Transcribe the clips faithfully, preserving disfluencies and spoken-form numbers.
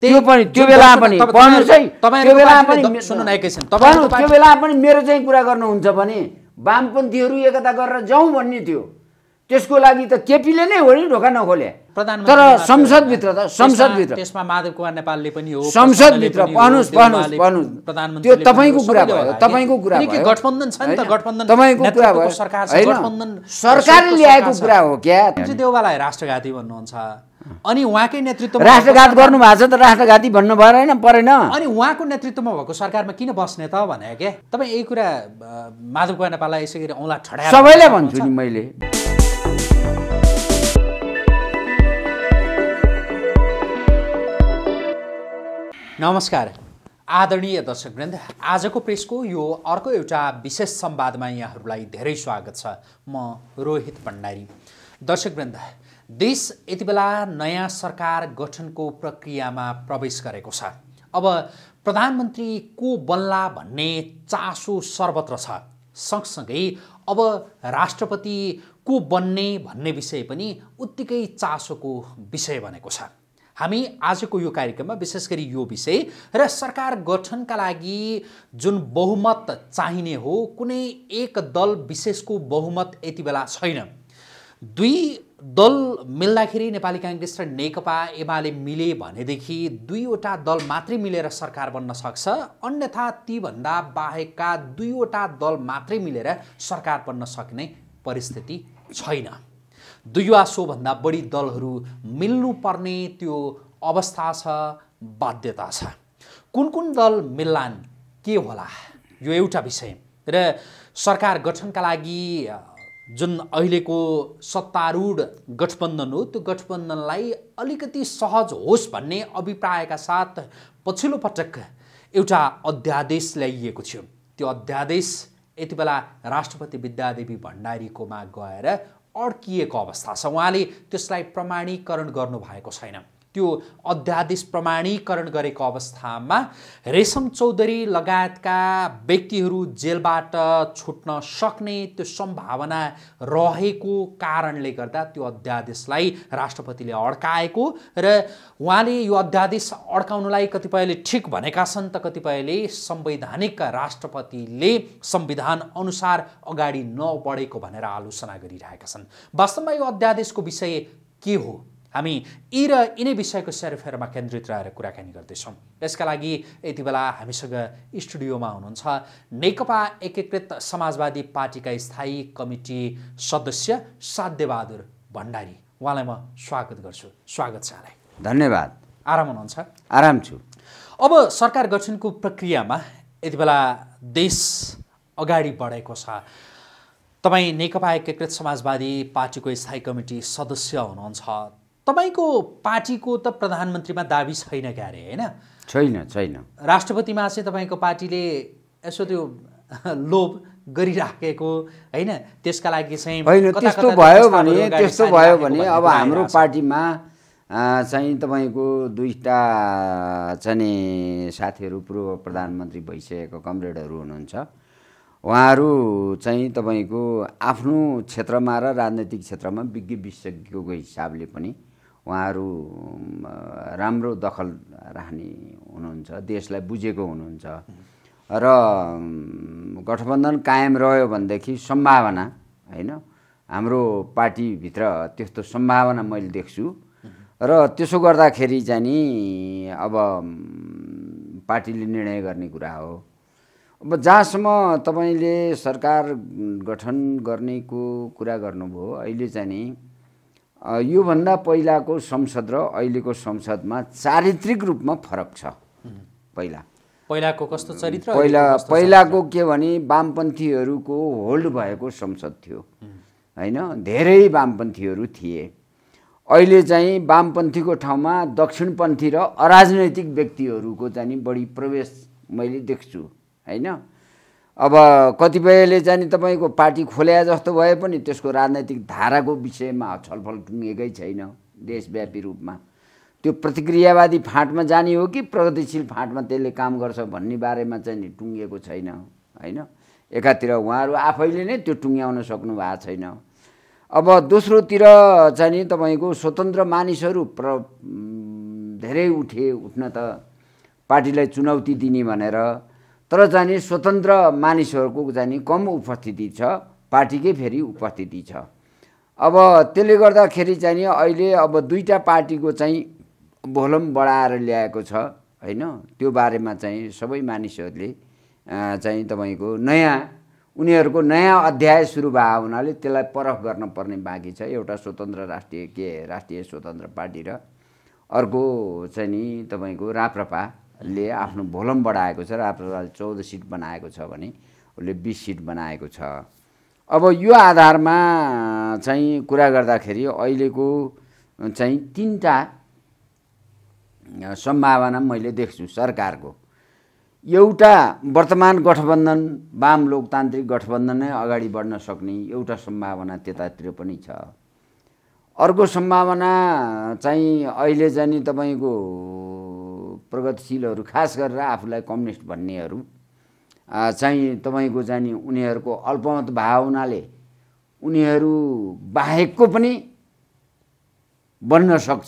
त्यो पनि त्यो बेला पनि पढ्नुस् है त्यो बेला पनि सुन्नु न एकैछिन तपाईहरु त्यो बेला पनि मेरो चाहिँ कुरा गर्नुहुन्छ भने वामपन्थीहरू एकता गरेर जाउँ भन्ने थियो त्यसको लागि त केपीले नै हो नि ढोका नखोले तर संसदभित्र त संसदभित्र त्यसमा माधव कुमार नेपालले पनि हो संसदभित्र पढ्नुस् पढ्नुस् पढ्नुस् त्यो तपाईको कुरा भयो तपाईको कुरा भयो गठबन्धन छ नि त गठबन्धन तपाईको कुरा भयो सरकार गठबन्धन सरकारले ल्याएको कुरा हो क्या देउवालाई राष्ट्रघाती भन्नुहुन्छ अनि उहाँकै नेतृत्वमा राष्ट्रघात गर्नु भएको छ त राष्ट्रघाती भन्नु भएन परेन अनि उहाँको नेतृत्वमा भएको सरकारमा किन बस्ने त भने के तपाई यही कुरा माधव कुमार नेपाललाई यसै गरी औँला ठड्याएर सबैले भन्छु नि मैले नमस्कार आदरणीय दर्शकवृन्द आजको प्रेसको यो अर्को एउटा विशेष संवादमा यहाँहरूलाई धेरै स्वागत छ म रोहित भण्डारी दर्शकवृन्द देश यति बेला नयाँ सरकार गठनको प्रक्रियामा प्रवेश गरेको छ अब प्रधानमन्त्री को बन्ला भन्ने चासो सर्वत्र छ सँगसँगै अब राष्ट्रपति को बन्ने भन्ने विषय पनि उत्तिकै चासोको विषय बनेको छ हामी आजको यो कार्यक्रममा विशेष गरी यो विषय र सरकार गठनका लागि जुन बहुमत चाहिने हो कुनै एक दल विशेषको बहुमत यति बेला छैन दुई दल मिल्दाखेरि नेपाली कांग्रेस र नेकपा एमाले मिले भनेदेखि दुईवटा दल मात्रै मिलेर सरकार बन्न सक्छ अन्यथा ती भन्दा बाहेकका दुईवटा दल मात्रै मिलेर सरकार बन्न सक्ने परिस्थिति छैन दुई वा सो भन्दा बढी दलहरू मिल्नु पर्ने त्यो अवस्था छ बाध्यता छ कुन कुन दल मिल्लान् के होला यो एउटा विषय र सरकार गठनका लागि जुन अहिलेको सत्तारूढ गठबन्धन हो त्यो गठबन्धनलाई अलिकति सहज होस् भन्ने अभिप्रायका साथ पछिल्लो पटक एउटा अध्यादेश ल्याइएको थियो त्यो अध्यादेश यति बेला राष्ट्रपति विद्यादेवी भण्डारीकोमा गएर अड्किएको अवस्था छ उहाँले त्यसलाई प्रमाणीकरण गर्नु भएको छैन त्यो अध्यादेश प्रमाणीकरण गरेको अवस्थामा रेशम चौधरी लगायतका व्यक्तिहरू जेलबाट छुट्न सक्ने त्यो सम्भावना रहेको कारणले गर्दा त्यो अध्यादेशलाई राष्ट्रपतिले अड्काएको र उहाँले यो अध्यादेश अड्काउनलाई कतिपयले ठिक भनेका छन् त कतिपयले संवैधानिक राष्ट्रपतिले संविधान अनुसार अगाडि नबढेको भनेर आलोचना गरिरहेका छन् वास्तवमा यो अध्यादेशको विषय के हो हामी यी र यिनै विषयको सेरोफेरोमा केन्द्रित रहेर कुराकानी गर्दैछौँ यसका लागि यति बेला हामीसँग स्टुडियोमा हुनुहुन्छ नेकपा एकीकृत समाजवादी पार्टीका स्थायी कमिटी सदस्य साध्य बहादुर भण्डारी उहाँलाई म स्वागत गर्छु स्वागत छ यहाँलाई धन्यवाद आराम हुनुहुन्छ आराम छु अब सरकार गठनको प्रक्रियामा यति बेला देश अगाडि बढेको छ तपाईँ नेकपा एकीकृत समाजवादी पार्टीको स्थायी कमिटी सदस्य हुनुहुन्छ तपाईको पार्टीको त प्रधानमन्त्रीमा दाबी छैन क्यारे हैन छैन छैन राष्ट्रपतिमा चाहिँ तपाईको पार्टीले यसो त्यो लोभ गरिराखेको हैन त्यसका लागि चाहिँ हैन त्यस्तो भयो भने त्यस्तो भयो भने अब हाम्रो पार्टीमा चाहिँ तपाईको दुईटा चाहिँ साथीहरू पूर्व प्रधानमन्त्री भइसकेको कमरेडहरू हुनुहुन्छ उहाँहरू चाहिँ तपाईको आफ्नो क्षेत्रमा र राजनैतिक क्षेत्रमा विज्ञ विशेषज्ञको हिसाबले पनि उहाँहरू राम्रो दखल राख्ने हुनुहुन्छ देशलाई बुझेको हुनुहुन्छ र गठबन्धन कायम रह्यो भनेदेखि सम्भावना हैन हाम्रो पार्टीभित्र त्यस्तो सम्भावना मैले देख्छु र त्यसो गर्दाखेरि चाहिँ नि अब पार्टीले निर्णय गर्ने कुरा हो अब जहाँसम्म तपाईले सरकार गठन गर्नेको कुरा गर्नुभयो अहिले चाहिँ नि यो भन्दा पहिलाको संसद र अहिलेको संसदमा चारित्रिक रूपमा फरक छ पहिला पहिलाको कस्तो चरित्र पहिला पहिलाको के भने वामपन्थीहरूको होल्ड भएको संसद थियो हैन धेरै वामपन्थीहरू थिए अहिले चाहिँ वामपन्थीको ठाउँमा दक्षिणपन्थी र अराजनैतिक व्यक्तिहरूको चाहिँ बढी प्रवेश मैले देख्छु हैन अब कतिपयले चाहिँ तपाईको पार्टी खोल्या जस्तो भए पनि त्यसको राजनैतिक धाराको विषयमा छलफल टुङ्गेकै छैन देशव्यापी रूपमा त्यो प्रतिक्रियावादी फाँटमा जाने हो कि प्रगतिशील फाँटमा त्यसले काम गर्छ भन्ने बारेमा चाहिँ नि टुङ्गेको छैन हैन एकातिर उहाँहरू आफैले नै त्यो टुङ्ग्याउन सक्नु भएको छैन अब दोस्रोतिर चाहिँ नि तपाईको स्वतन्त्र मानिसहरू धेरै उठे उठ्न त पार्टीलाई चुनौती दिने भनेर, तर चाहिँ स्वतन्त्र मानिसहरूको चाहिँ कम उपस्थिति छ, पार्टीकै फेरि उपस्थिति छ। अब त्यसले गर्दाखेरि चाहिँ अहिले अब दुईटा पार्टीको चाहिँ भोल्युम बढाएर ल्याएको छ हैन। त्यो बारेमा चाहिँ सबै मानिसहरूले चाहिँ तपाईँको नयाँ उनीहरूको नयाँ अध्याय सुरु भएको हुनाले त्यसलाई परख गर्न पर्ने बाँकी छ। एउटा स्वतन्त्र राष्ट्रिय के राष्ट्रिय स्वतन्त्र पार्टी र अर्को चाहिँ नि तपाईँको राप्रपाले आफ्नो भोल्युम बढाएको छ। राप्रपाले चौध सिट बनाएको छ भने उसले बिस सिट बनाएको छ। अब यो आधारमा चाहिँ कुरा गर्दाखेरि अहिलेको चाहिँ तीनटा सम्भावना मैले देख्छु सरकारको। एउटा वर्तमान गठबन्धन वाम लोकतान्त्रिक गठबन्धन नै अगाडि बढ्न सक्ने एउटा सम्भावना त्यतातिर पनि छ। अर्को सम्भावना चाहिँ अहिले चाहिँ तपाईँको प्रगतिशीलहरू खास गरेर आफूलाई कम्युनिस्ट भन्नेहरू चाहिँ तपाईँको चाहिँ उनीहरूको अल्पमत भाव हुनाले उनीहरू बाहेकको पनि बन्न सक्छ,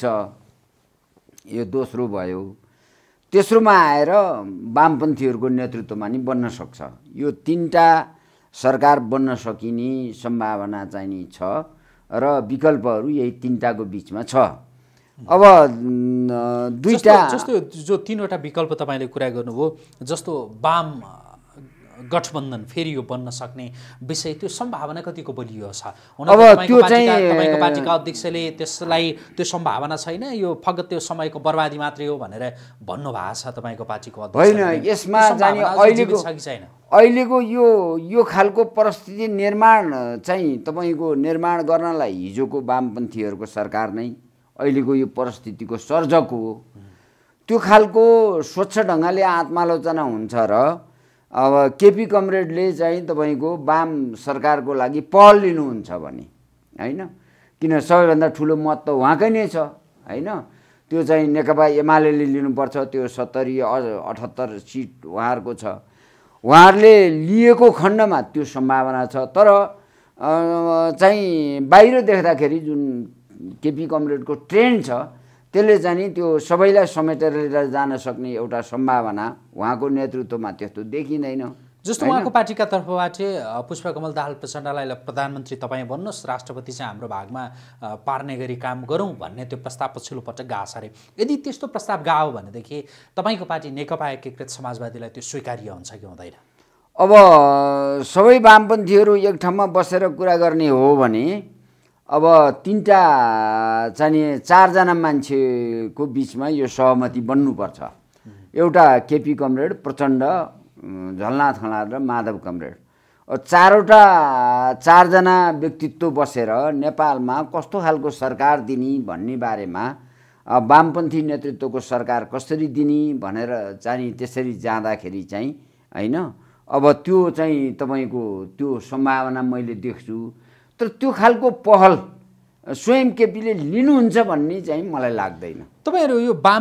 यो दोस्रो भयो। तेस्रोमा आएर वामपन्थीहरूको नेतृत्वमा नि बन्न सक्छ। यो तीनटा सरकार बन्न सकिने सम्भावना चाहिँ नि छ र विकल्पहरू यही तीनटाको बिचमा छ। अब दुईटा जस्तो जो तीनवटा विकल्प तपाईँले कुरा गर्नुभयो, जस्तो वाम गठबन्धन फेरि यो बन्न सक्ने विषय, त्यो सम्भावना कतिको बलियो छ? अब त्यो चाहिँ तपाईँको पार्टीका अध्यक्षले त्यसलाई त्यो सम्भावना छैन, यो फगत त्यो समयको बर्बादी मात्रै हो भनेर भन्नुभएको छ तपाईँको पार्टीको अध्यक्ष? होइन, यसमा चाहिँ अहिलेको अहिलेको यो यो खालको परिस्थिति निर्माण चाहिँ तपाईँको निर्माण गर्नलाई हिजोको वामपन्थीहरूको सरकार नै अहिलेको यो परिस्थितिको सर्जक हो। त्यो खालको स्वच्छ ढङ्गले आत्मालोचना हुन्छ र अब केपी कमरेडले चाहिँ तपाईँको वाम सरकारको लागि पहल लिनुहुन्छ भने हैन, किन सबैभन्दा ठुलो मत त उहाँकै नै छ हैन। त्यो चाहिँ नेकपा एमाले लिनुपर्छ, त्यो सत्तरी अठहत्तर सिट उहाँहरूको छ। उहाँहरूले लिएको खण्डमा त्यो सम्भावना छ। तर चाहिँ बाहिर देख्दाखेरि जुन केपी कमरेडको ट्रेन्ड छ त्यसले चाहिँ त्यो सबैलाई समेटेर लिएर जान सक्ने एउटा सम्भावना उहाँको नेतृत्वमा त्यस्तो देखिँदैन। जस्तो उहाँको पार्टीका तर्फबाट पुष्पकमल दाहाल प्रचण्डलाई प्रधानमन्त्री तपाईँ बन्नुहोस्, राष्ट्रपति चाहिँ हाम्रो भागमा पार्ने गरी काम गरौँ भन्ने त्यो प्रस्ताव पछिल्लो पटक गएको छ अरे। यदि त्यस्तो प्रस्ताव गयो भनेदेखि तपाईँको पार्टी नेकपा एकीकृत समाजवादीलाई त्यो स्वीकार्य हुन्छ कि हुँदैन? अब सबै वामपन्थीहरू एक ठाउँमा बसेर कुरा गर्ने हो भने अब तीनटा चाहिँ चारजना मान्छेको बिचमा यो सहमति बन्नुपर्छ। एउटा केपी कमरेड, प्रचण्ड, झलनाथ खनाल र माधव कमरेड। चारवटा चारजना व्यक्तित्व बसेर नेपालमा कस्तो खालको सरकार दिने भन्ने बारेमा वामपन्थी नेतृत्वको सरकार कसरी दिने भनेर चाहिँ त्यसरी जाँदाखेरि चाहिँ हैन, अब त्यो चाहिँ तपाईँको त्यो सम्भावना मैले देख्छु। तर त्यो खालको पहल स्वयं केपीले लिनुहुन्छ भन्ने चाहिँ मलाई लाग्दैन। तपाईँहरू यो वाम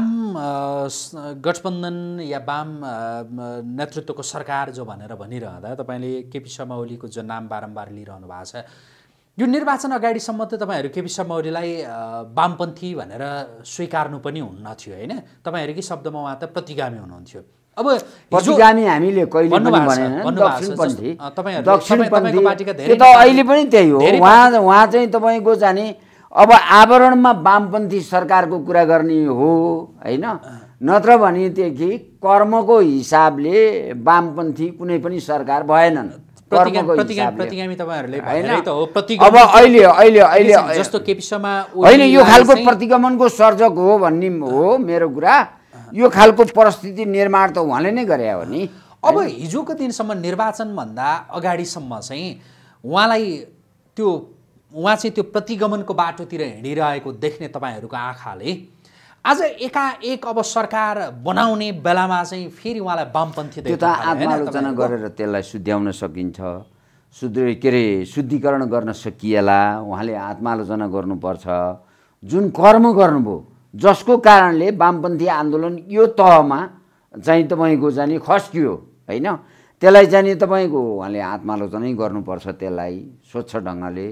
गठबन्धन या वाम नेतृत्वको सरकार जो भनेर भनिरहँदा तपाईँले केपी शर्मा ओलीको जो नाम बारम्बार लिइरहनु भएको छ, यो निर्वाचन अगाडिसम्म त तपाईँहरू केपी शर्मा ओलीलाई वामपन्थी भनेर स्वीकार्नु पनि हुन्न थियो होइन? तपाईँहरूकै शब्दमा उहाँ त प्रतिगामी हुनुहुन्थ्यो। अब प्रतिगामी हामीले कहिले पनि भनेन, दक्षिणपन्थी दक्षिणपन्थी त्यो त अहिले पनि त्यही हो। उहाँ उहाँ चाहिँ तपाईँको जाने अब आवरणमा वामपन्थी सरकारको कुरा गर्ने हो हैन, नत्र भनेदेखि कर्मको हिसाबले वामपन्थी कुनै पनि सरकार भएनन्। प्रतिगामी तपाईँहरूले अब अहिले अहिले अहिले जस्तो केपी शर्मा होइन, यो खालको प्रतिगमनको सर्जक हो भन्ने हो मेरो कुरा। यो खालको परिस्थिति निर्माण त उहाँले नै गरे हो नि। अब हिजोको दिनसम्म निर्वाचनभन्दा अगाडिसम्म चाहिँ उहाँलाई त्यो उहाँ चाहिँ त्यो प्रतिगमनको बाटोतिर हिँडिरहेको देख्ने तपाईँहरूको आँखाले आज एकाएक अब सरकार बनाउने बेलामा चाहिँ फेरि उहाँलाई वामपन्थी त्यो त आत्मालोचना गरेर त्यसलाई शुद्ध्याउन सकिन्छ, शुद्ध के अरे शुद्धिकरण गर्न सकिएला। उहाँले आत्मालोचना गर्नुपर्छ। जुन कर्म गर्नुभयो जसको कारणले वामपन्थी आन्दोलन यो तहमा चाहिँ तपाईँको चाहिँ खस्कियो होइन, त्यसलाई चाहिँ तपाईँको उहाँले आत्मालोचनै गर्नुपर्छ त्यसलाई स्वच्छ ढङ्गले।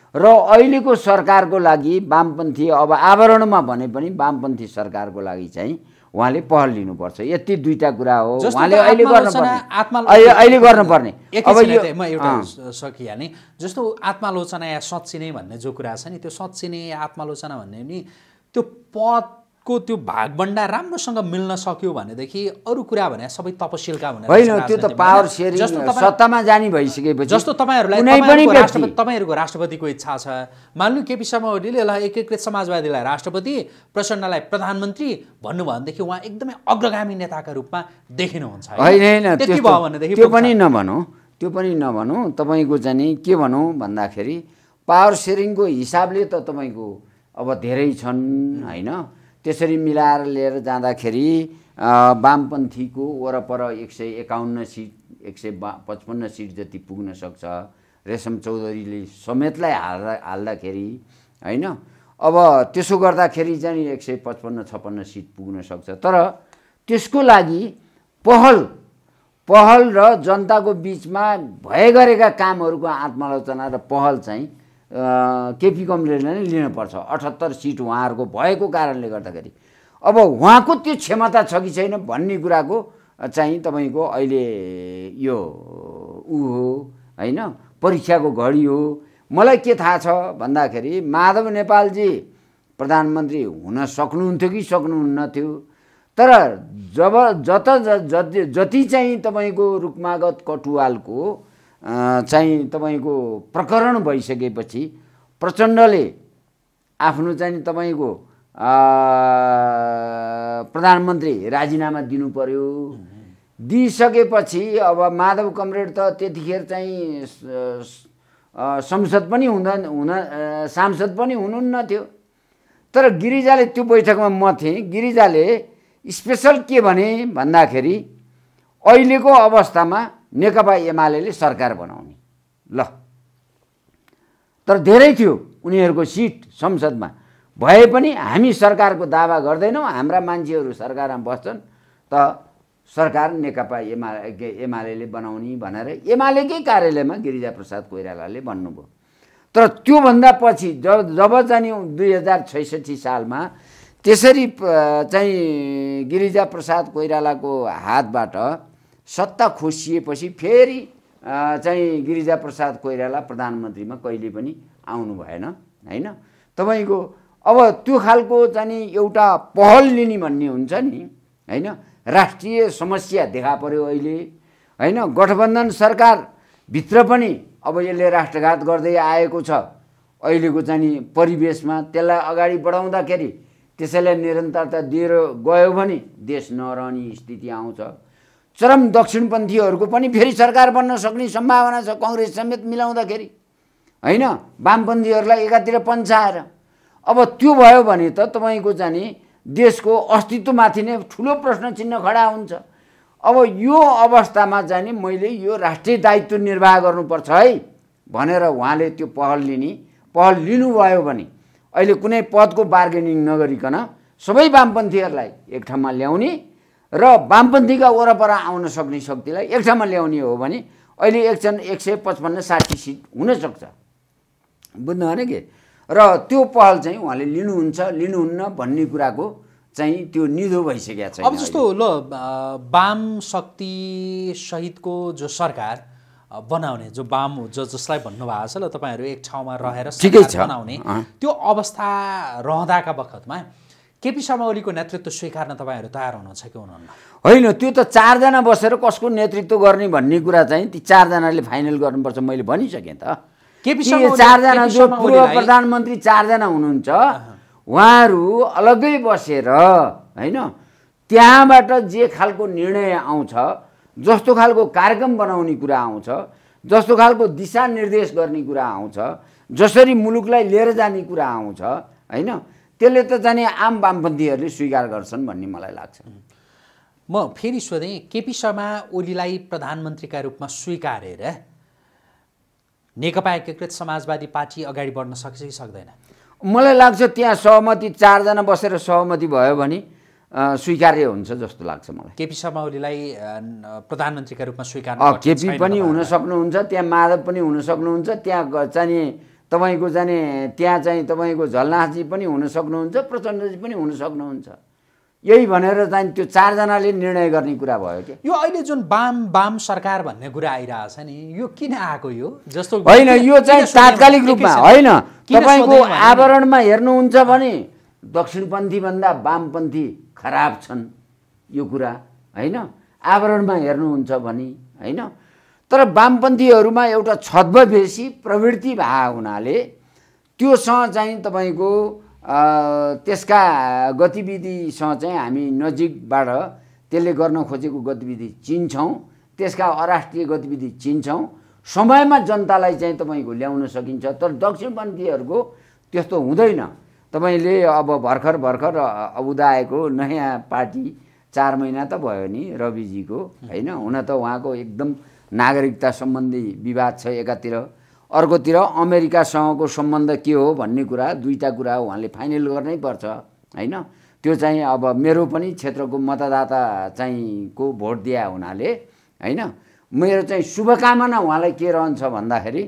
र अहिलेको सरकारको लागि वामपन्थी अब आवरणमा भने पनि वामपन्थी सरकारको लागि चाहिँ उहाँले पहल लिनुपर्छ। यति दुईटा कुरा हो उहाँले अहिले गर्नुपर्ने अहिले गर्नुपर्ने। अब यो म एउटा सकिहालेँ, जस्तो आत्मालोचना या सच्चिने भन्ने जो कुरा छ नि, त्यो सच्चिने आत्मालोचना भन्ने नि त्यो पदको त्यो भागबण्डा राम्रोसँग मिल्न सक्यो भनेदेखि अरू कुरा भने सबै तपसिलका भनेर होइन, त्यो त पावर सेयरिङ सत्तामा जाने भइसकेपछि जस्तो तपाईँहरूलाई राष्ट्रपति तपाईँहरूको राष्ट्रपतिको इच्छा छ, मान्नु केपी शर्मा ओलीले ल एकीकृत समाजवादीलाई राष्ट्रपति प्रचण्डलाई प्रधानमन्त्री भन्नुभयो भनेदेखि उहाँ एकदमै अग्रगामी नेताका रूपमा देखिनुहुन्छ। होइन होइन त्यो पनि नभनौँ, त्यो पनि नभनौँ, तपाईँको चाहिँ के भनौँ भन्दाखेरि पावर सेयरिङको हिसाबले त तपाईँको अब धेरै छन् होइन। त्यसरी मिलाएर लिएर जाँदाखेरि वामपन्थीको वरपर एक सय एकाउन्न सिट एक सय बा पचपन्न सिट जति पुग्न सक्छ। रेशम चौधरीले समेतलाई हाल्दा हाल्दाखेरि होइन। अब त्यसो गर्दाखेरि चाहिँ एक सय पचपन्न छप्पन्न सिट पुग्न सक्छ। तर त्यसको लागि पहल पहल र जनताको बिचमा भए गरेका कामहरूको आत्मालोचना र पहल चाहिँ केपी कमरेडले नै लिनुपर्छ। अठहत्तर सिट उहाँहरूको भएको कारणले गर्दाखेरि अब उहाँको त्यो क्षमता छ कि छैन भन्ने कुराको चाहिँ तपाईँको अहिले यो ऊ हो होइन, परीक्षाको घडी हो। मलाई के थाहा छ भन्दाखेरि माधव नेपालजी प्रधानमन्त्री हुन सक्नुहुन्थ्यो कि सक्नुहुन्न थियो, तर जब जत जति जति चाहिँ तपाईँको रुक्मागत कटुवालको चाहिँ तपाईँको प्रकरण भइसकेपछि प्रचण्डले आफ्नो चाहिँ तपाईँको प्रधानमन्त्री राजीनामा दिनु पर्यो। दिइसकेपछि अब माधव कमरेड त त्यतिखेर चाहिँ संसद पनि हुँदा हुन सांसद पनि हुनुहुन्न थियो। तर गिरिजाले त्यो बैठकमा म थिएँ, गिरिजाले स्पेसल के भने भन्दाखेरि अहिलेको अवस्थामा नेकपा एमाले सरकार बनाउने ल, तर धेरै थियो उनीहरूको सिट संसदमा भए पनि हामी सरकारको दावा गर्दैनौँ, हाम्रा मान्छेहरू सरकारमा बस्छन् त सरकार नेकपा एमाले एमाले बनाउने भनेर एमालेकै कार्यालयमा गिरिजा प्रसाद कोइरालाले भन्नुभयो। तर त्योभन्दा पछि जब जब चाहिँ दुई हजार छैसठी सालमा त्यसरी चाहिँ गिरिजा प्रसाद कोइरालाको हातबाट सत्ता खोसिएपछि फेरि चाहिँ गिरिजा प्रसाद कोइराला प्रधानमन्त्रीमा कहिले पनि आउनु भएन होइन। तपाईँको अब त्यो खालको चाहिँ एउटा पहल लिने भन्ने हुन्छ नि होइन। राष्ट्रिय समस्या देखा पर्यो अहिले होइन। गठबन्धन सरकारभित्र पनि अब यसले राष्ट्रघात गर्दै आएको छ अहिलेको चाहिँ परिवेशमा। त्यसलाई अगाडि बढाउँदाखेरि त्यसैलाई निरन्तरता दिएर गयो भने देश नरहने स्थिति आउँछ। चरम दक्षिणपन्थीहरूको पनि फेरि सरकार बन्न सक्ने सम्भावना छ कङ्ग्रेस समेत मिलाउँदाखेरि होइन, वामपन्थीहरूलाई एकातिर पन्छाएर। अब त्यो भयो भने त तपाईँको चाहिँ देशको अस्तित्वमाथि नै ठुलो प्रश्न चिन्ह खडा हुन्छ। अब यो अवस्थामा चाहिँ मैले यो राष्ट्रिय दायित्व निर्वाह गर्नुपर्छ है भनेर उहाँले त्यो पहल लिने पहल लिनुभयो भने अहिले कुनै पदको बार्गेनिङ नगरिकन सबै वामपन्थीहरूलाई एक ठाउँमा ल्याउने र वामपन्थीका वरपर आउन सक्ने शक्तिलाई एक ठाउँमा ल्याउने हो भने अहिले एकजना एक सय पचपन्न साठी सिट हुनसक्छ, बुझ्नु भने के। र त्यो पहल चाहिँ उहाँले लिनुहुन्छ लिनुहुन्न भन्ने कुराको चाहिँ त्यो निधो भइसकेको छ। अब जस्तो ल वाम शक्ति सहितको जो सरकार बनाउने जो वाम जो जसलाई भन्नुभएको छ ल तपाईँहरू एक ठाउँमा रहेर सरकार बनाउने त्यो अवस्था रहँदाका बखतमा केपी शर्मा ओलीको नेतृत्व स्वीकार्न तपाईँहरू तयार हुनुहुन्छ कि हुनुहुन्न? होइन, त्यो त चारजना बसेर कसको नेतृत्व गर्ने भन्ने कुरा चाहिँ ती चारजनाले फाइनल गर्नुपर्छ। मैले भनिसकेँ त केपी शर्मा चारजना जो पूर्व प्रधानमन्त्री चारजना हुनुहुन्छ उहाँहरू अलग्गै बसेर होइन त्यहाँबाट जे खालको निर्णय आउँछ, जस्तो खालको कार्यक्रम बनाउने कुरा आउँछ, जस्तो खालको दिशानिर्देश गर्ने कुरा आउँछ, जसरी मुलुकलाई लिएर जाने कुरा आउँछ होइन, त्यसले त जाने आम वामपन्थीहरूले स्वीकार गर्छन् भन्ने मलाई लाग्छ। म फेरि सोधेँ, केपी शर्मा ओलीलाई प्रधानमन्त्रीका रूपमा स्वीकारेर नेकपा एकीकृत समाजवादी पार्टी अगाडि बढ्न सक्छ कि सक्दैन? मलाई लाग्छ त्यहाँ सहमति चारजना बसेर सहमति भयो भने स्वीकार्य हुन्छ जस्तो लाग्छ मलाई। केपी शर्मा ओलीलाई प्रधानमन्त्रीका रूपमा स्वीकार केपी पनि हुन सक्नुहुन्छ, त्यहाँ माधव पनि हुन सक्नुहुन्छ, त्यहाँ चाहिँ तपाईँको जाने त्यहाँ चाहिँ तपाईँको झलनाथजी पनि हुन सक्नुहुन्छ, प्रचण्डजी पनि हुन सक्नुहुन्छ। यही भनेर चाहिँ त्यो चारजनाले निर्णय गर्ने कुरा भयो कि यो अहिले जुन वाम वाम सरकार भन्ने कुरा आइरहेछ नि, यो किन आएको? यो जस्तो होइन, यो चाहिँ तात्कालिक रूपमा होइन। तपाईँको आवरणमा हेर्नुहुन्छ भने दक्षिणपन्थी भन्दा वामपन्थी खराब छन्, यो कुरा होइन। आवरणमा हेर्नुहुन्छ भने होइन, तर वामपन्थीहरूमा एउटा छद्मवेशी प्रवृत्ति भएको हुनाले त्योसँग चाहिँ तपाईँको त्यसका गतिविधिसँग चाहिँ हामी नजिकबाट त्यसले गर्न खोजेको गतिविधि चिन्छौँ, त्यसका अराष्ट्रिय गतिविधि चिन्छौँ। समयमा जनतालाई चाहिँ तपाईँको ल्याउन सकिन्छ, तर दक्षिणपन्थीहरूको त्यस्तो हुँदैन। तपाईँले अब भर्खर भर्खर उदाएको नयाँ पार्टी चार महिना त भयो नि रविजीको होइन। हुन त उहाँको एकदम नागरिकता सम्बन्धी विवाद छ एकातिर, अर्कोतिर अमेरिकासँगको सम्बन्ध के हो भन्ने कुरा, दुईवटा कुरा उहाँले फाइनल गर्नै पर्छ होइन। त्यो चाहिँ अब मेरो पनि क्षेत्रको मतदाता चाहिँ को भोट दिए हुनाले होइन, मेरो चाहिँ शुभकामना उहाँलाई के रहन्छ भन्दाखेरि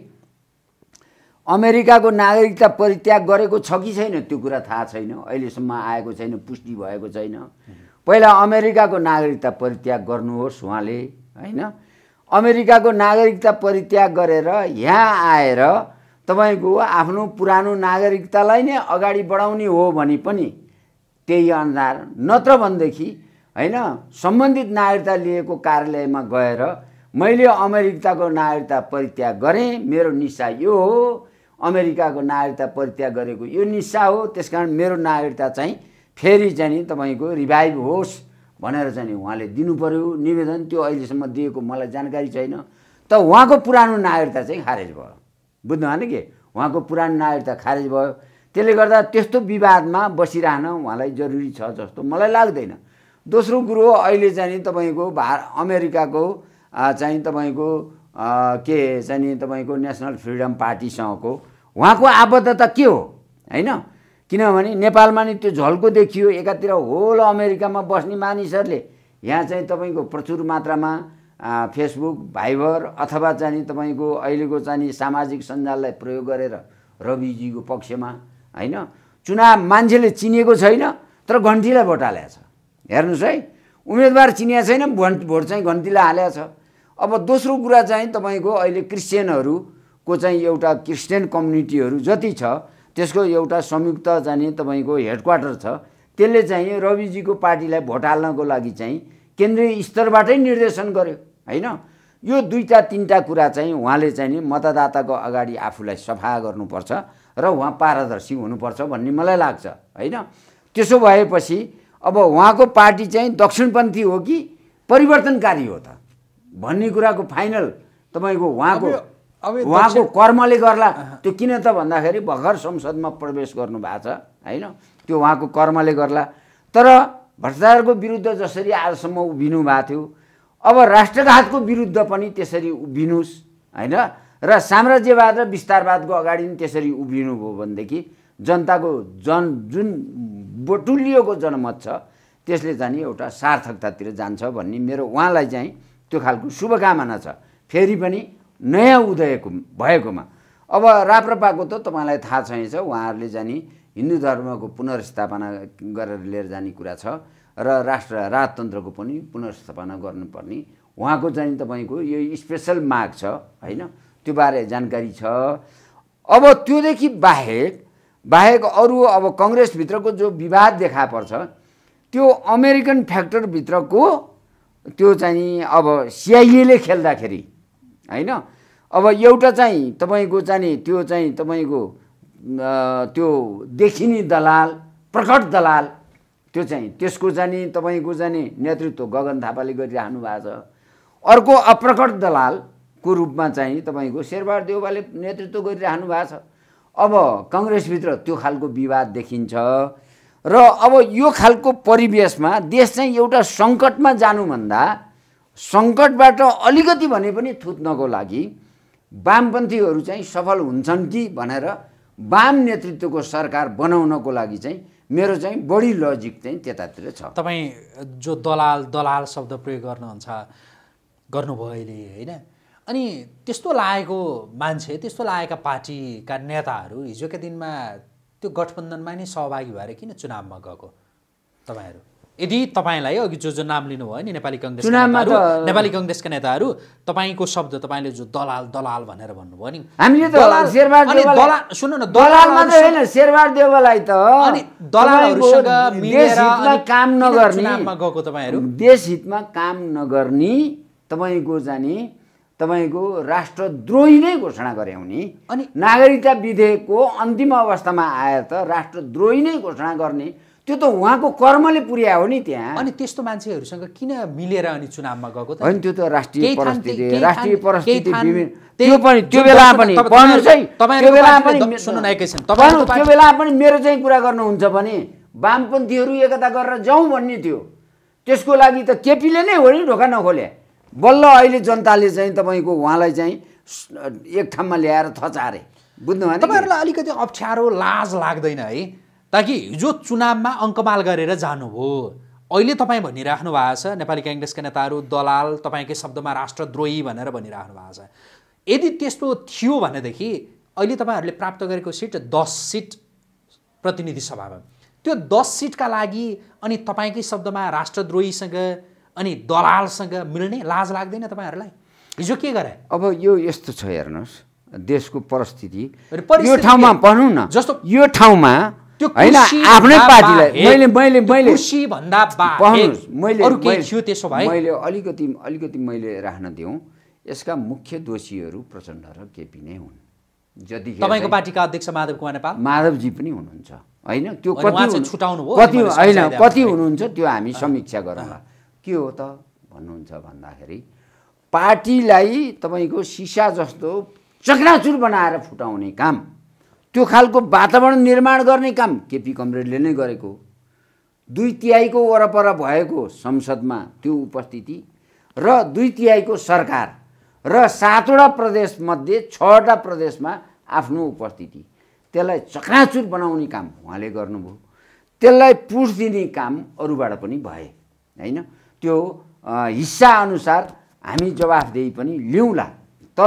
अमेरिकाको नागरिकता परित्याग गरेको छ कि छैन त्यो कुरा थाहा छैन, अहिलेसम्म आएको छैन, पुष्टि भएको छैन। पहिला अमेरिकाको नागरिकता परित्याग गर्नुहोस् उहाँले होइन। अमेरिकाको नागरिकता परित्याग गरेर यहाँ आएर तपाईँको आफ्नो पुरानो नागरिकतालाई नै अगाडि बढाउने हो भने पनि त्यही अनुसार, नत्र भनेदेखि होइन सम्बन्धित नागरिकता लिएको कार्यालयमा गएर मैले अमेरिकाको नागरिकता परित्याग गरेँ, मेरो निस्सा यो हो, अमेरिकाको नागरिकता परित्याग गरेको यो निस्सा हो, त्यसकारण मेरो नागरिकता चाहिँ फेरि चाहिँ तपाईँको रिभाइभ होस् भनेर चाहिँ उहाँले दिनु पर्यो निवेदन। त्यो अहिलेसम्म दिएको मलाई जानकारी छैन। त उहाँको पुरानो नागरिकता चाहिँ खारेज भयो, बुझ्नु भएन कि उहाँको पुरानो नागरिकता खारेज भयो। त्यसले गर्दा त्यस्तो विवादमा बसिरहन उहाँलाई जरुरी छ जस्तो मलाई लाग्दैन। दोस्रो कुरो अहिले चाहिँ तपाईँको भा अमेरिकाको चाहिँ तपाईँको के चाहिँ तपाईँको नेसनल फ्रिडम पार्टीसँगको उहाँको आबद्धता के हो होइन। किनभने नेपालमा नि त्यो झल्को देखियो, एकातिर होल अमेरिकामा बस्ने मानिसहरूले यहाँ चाहिँ तपाईँको प्रचुर मात्रामा फेसबुक, भाइबर अथवा चाहिँ तपाईँको अहिलेको चाहिँ सामाजिक सञ्जाललाई प्रयोग गरेर रविजीको पक्षमा होइन चुनाव मान्छेले चिनेको छैन, तर घन्टीलाई भोट हालेको छ। हेर्नुहोस् है, उम्मेदवार चिनिएको छैन, भोट भोट चाहिँ घन्टीलाई हालेको छ। अब दोस्रो कुरा चाहिँ तपाईँको अहिले क्रिस्चियनहरूको चाहिँ एउटा क्रिस्चियन कम्युनिटीहरू जति छ त्यसको एउटा संयुक्त जाने तपाईँको हेडक्वार्टर छ, त्यसले चाहिँ रविजीको पार्टीलाई भोट हाल्नको लागि चाहिँ केन्द्रीय स्तरबाटै निर्देशन गर्यो होइन। यो दुईवटा तिनवटा कुरा चाहिँ उहाँले चाहिँ मतदाताको अगाडि आफूलाई सफा गर्नुपर्छ र उहाँ पारदर्शी हुनुपर्छ भन्ने मलाई लाग्छ होइन। त्यसो भएपछि अब उहाँको पार्टी चाहिँ दक्षिणपन्थी हो कि परिवर्तनकारी हो त भन्ने कुराको फाइनल तपाईँको उहाँको उहाँको कर्मले गर्ला। त्यो किन त भन्दाखेरि भर्खर संसदमा प्रवेश गर्नु भएको छ होइन, त्यो उहाँको कर्मले गर्ला। तर भ्रष्टाचारको विरुद्ध जसरी आजसम्म उभिनु भएको थियो, अब राष्ट्रघातको विरुद्ध पनि त्यसरी उभिनुहोस् होइन, र साम्राज्यवाद र विस्तारवादको अगाडि पनि त्यसरी उभिनु भयो भनेदेखि जनताको जन जुन बटुलिएको जनमत छ त्यसले चाहिँ एउटा सार्थकतातिर जान्छ भन्ने मेरो उहाँलाई चाहिँ त्यो खालको शुभकामना छ फेरि पनि नयाँ उदयको भएकोमा। अब राप्रपाको त तपाईँलाई थाहा छैछ, उहाँहरूले जाने हिन्दू धर्मको पुनर्स्थापना गरेर लिएर जाने कुरा छ र राष्ट्र राजतन्त्रको पनि पुनर्स्थापना गर्नुपर्ने उहाँको चाहिँ तपाईँको यो स्पेसल माग छ होइन, त्यो बारे जानकारी छ। अब त्योदेखि बाहेक बाहेक अरू अब कङ्ग्रेसभित्रको जो विवाद देखा पर्छ त्यो अमेरिकन फ्याक्टरभित्रको त्यो चाहिँ अब सिआइएले खेल्दाखेरि होइन, अब एउटा चाहिँ तपाईँको चाहिँ त्यो चाहिँ तपाईँको त्यो देखिने दलाल, प्रकट दलाल, त्यो चाहिँ त्यसको चाहिँ तपाईँको चाहिँ नेतृत्व गगन थापाले गरिरहनु भएको छ। अर्को अप्रकट दलालको रूपमा चाहिँ तपाईँको शेरबहादुर देउवाले नेतृत्व गरिरहनु भएको छ। अब कङ्ग्रेसभित्र त्यो खालको विवाद देखिन्छ र अब यो खालको परिवेशमा देश चाहिँ एउटा सङ्कटमा जानुभन्दा सङ्कटबाट अलिकति भने पनि थुत्नको लागि वामपन्थीहरू चाहिँ सफल हुन्छन् कि भनेर वाम नेतृत्वको सरकार बनाउनको लागि चाहिँ मेरो चाहिँ बढी लजिक चाहिँ त्यतातिर छ। तपाईँ जो दलाल दलाल शब्द प्रयोग गर्नुहुन्छ गर्नुभयो अहिले होइन, अनि त्यस्तो लागेको मान्छे त्यस्तो लागेका पार्टीका नेताहरू हिजोका दिनमा त्यो गठबन्धनमा नै सहभागी भएर किन चुनावमा गएको तपाईँहरू? यदि तपाईँलाई अघि जो जो नाम लिनुभयो नि नेपाली कङ्ग्रेसका नेताहरू नेपाली कङ्ग्रेसका नेताहरू तपाईँको शब्द तपाईँले जो दलाल दलाल भनेर भन्नुभयो नि, हामीले त शेरबहादुर देउवालाई सुन्नु न, दलाल मात्रै होइन शेरबहादुर देउवालाई त अनि दलालहरूसँग मिलेर हितमा काम नगर्ने चुनावमा गएको तपाईँहरू, देश हितमा काम नगर्ने तपाईँको जाने तपाईँको राष्ट्रद्रोही नै घोषणा गराउने अनि नागरिकता विधेयकको अन्तिम अवस्थामा आएर त राष्ट्रद्रोही नै घोषणा गर्ने त्यो त उहाँको कर्मले पुर्यायो हो नि त्यहाँ। अनि त्यस्तो मान्छेहरूसँग किन मिलेर अनि चुनावमा गएको त? होइन त्यो त राष्ट्रिय परिस्थिति राष्ट्रिय परिस्थिति त्यो पनि त्यो बेला पनि पढ्नुहोस् है, त्यो बेला पनि सुन्नु न एकैछिन, त्यो बेला पनि मेरो चाहिँ कुरा गर्नुहुन्छ भने वामपन्थीहरू एकता गरेर जाउँ भन्ने थियो। त्यसको लागि त केपीले नै हो नि ढोका नखोले। बल्ल अहिले जनताले चाहिँ तपाईँको उहाँलाई चाहिँ एक ठाउँमा ल्याएर थचारे, बुझ्नु भएन? तपाईँहरूलाई अलिकति अप्ठ्यारो लाज लाग्दैन है? ताकि हिजो चुनावमा अङ्कमाल गरेर जानुभयो, अहिले तपाईँ भनिराख्नु भएको छ नेपाली काङ्ग्रेसका नेताहरू दलाल, तपाईँकै शब्दमा राष्ट्रद्रोही भनेर भनिराख्नु भएको छ। यदि त्यस्तो थियो भनेदेखि अहिले तपाईँहरूले प्राप्त गरेको सिट दस सिट प्रतिनिधि सभामा, त्यो दस सिटका लागि अनि तपाईँकै शब्दमा राष्ट्रद्रोहीसँग अनि दलालसँग मिल्ने लाज लाग्दैन तपाईँहरूलाई? हिजो के गरे? अब यो यस्तो छ हेर्नुहोस्, देशको परिस्थिति यो ठाउँमा भनौँ न, जस्तो यो ठाउँमा होइन आफ्नै पार्टीलाई मैले मैले मैले खुसी भन्दा बाहेक मैले अरु के थियो त्यसो भए? मैले अलिकति अलिकति मैले राख्न दिउँ, यसका मुख्य दोषीहरू प्रचण्ड र केपी नै हुन्। जति तपाईँको पार्टीका अध्यक्ष माधव कुमार नेपाल माधवजी पनि हुनुहुन्छ होइन, त्यो कति छुटाउनु भयो कति होइन कति हुनुहुन्छ त्यो हामी समीक्षा गरौँला। के हो त भन्नुहुन्छ भन्दाखेरि पार्टीलाई तपाईँको सिसा जस्तो चकनाचुर बनाएर फुटाउने काम, त्यो खालको वातावरण निर्माण गर्ने काम केपी कमरेडले नै गरेको। दुई तिहाईको वरपर भएको संसदमा त्यो उपस्थिति र दुई तिहाईको सरकार र सातवटा प्रदेशमध्ये छवटा प्रदेशमा आफ्नो उपस्थिति, त्यसलाई चकनाचुर बनाउने काम उहाँले गर्नुभयो। त्यसलाई पुष दिने काम अरूबाट पनि भए होइन, त्यो हिस्सा अनुसार हामी जवाफदेही पनि लिउँला। तर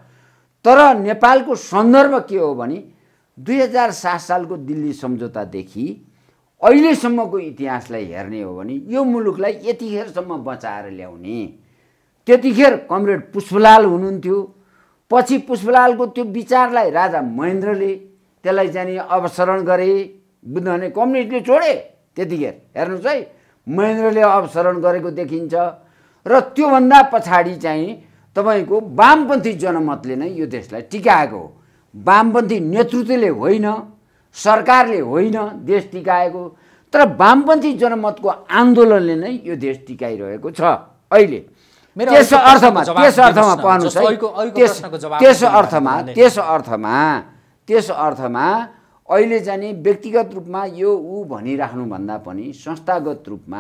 तर नेपालको सन्दर्भ के हो भने दुई हजार सात सालको दिल्ली सम्झौतादेखि अहिलेसम्मको इतिहासलाई हेर्ने हो भने यो मुलुकलाई यतिखेरसम्म बचाएर ल्याउने, त्यतिखेर कमरेड पुष्पलाल हुनुहुन्थ्यो। पछि पुष्पलालको त्यो विचारलाई राजा महेन्द्रले त्यसलाई जाने अपसरण गरे, बुझ्नु भने कम्युनिस्टले छोडे त्यतिखेर। हेर्नुहोस् है, महेन्द्रले अपसरण गरेको देखिन्छ। र त्योभन्दा पछाडि चाहिँ तपाईँको वामपन्थी जनमतले नै यो देशलाई टिकाएको हो। वामपन्थी नेतृत्वले होइन, सरकारले होइन देश टिकाएको, तर वामपन्थी जनमतको आन्दोलनले नै यो देश टिकाइरहेको छ अहिले। त्यस अर्थमा त्यस अर्थमा पढ्नुहोस् है, त्यस अर्थमा त्यस अर्थमा त्यस अर्थमा अहिले जाने व्यक्तिगत रूपमा यो ऊ भनिराख्नुभन्दा पनि संस्थागत रूपमा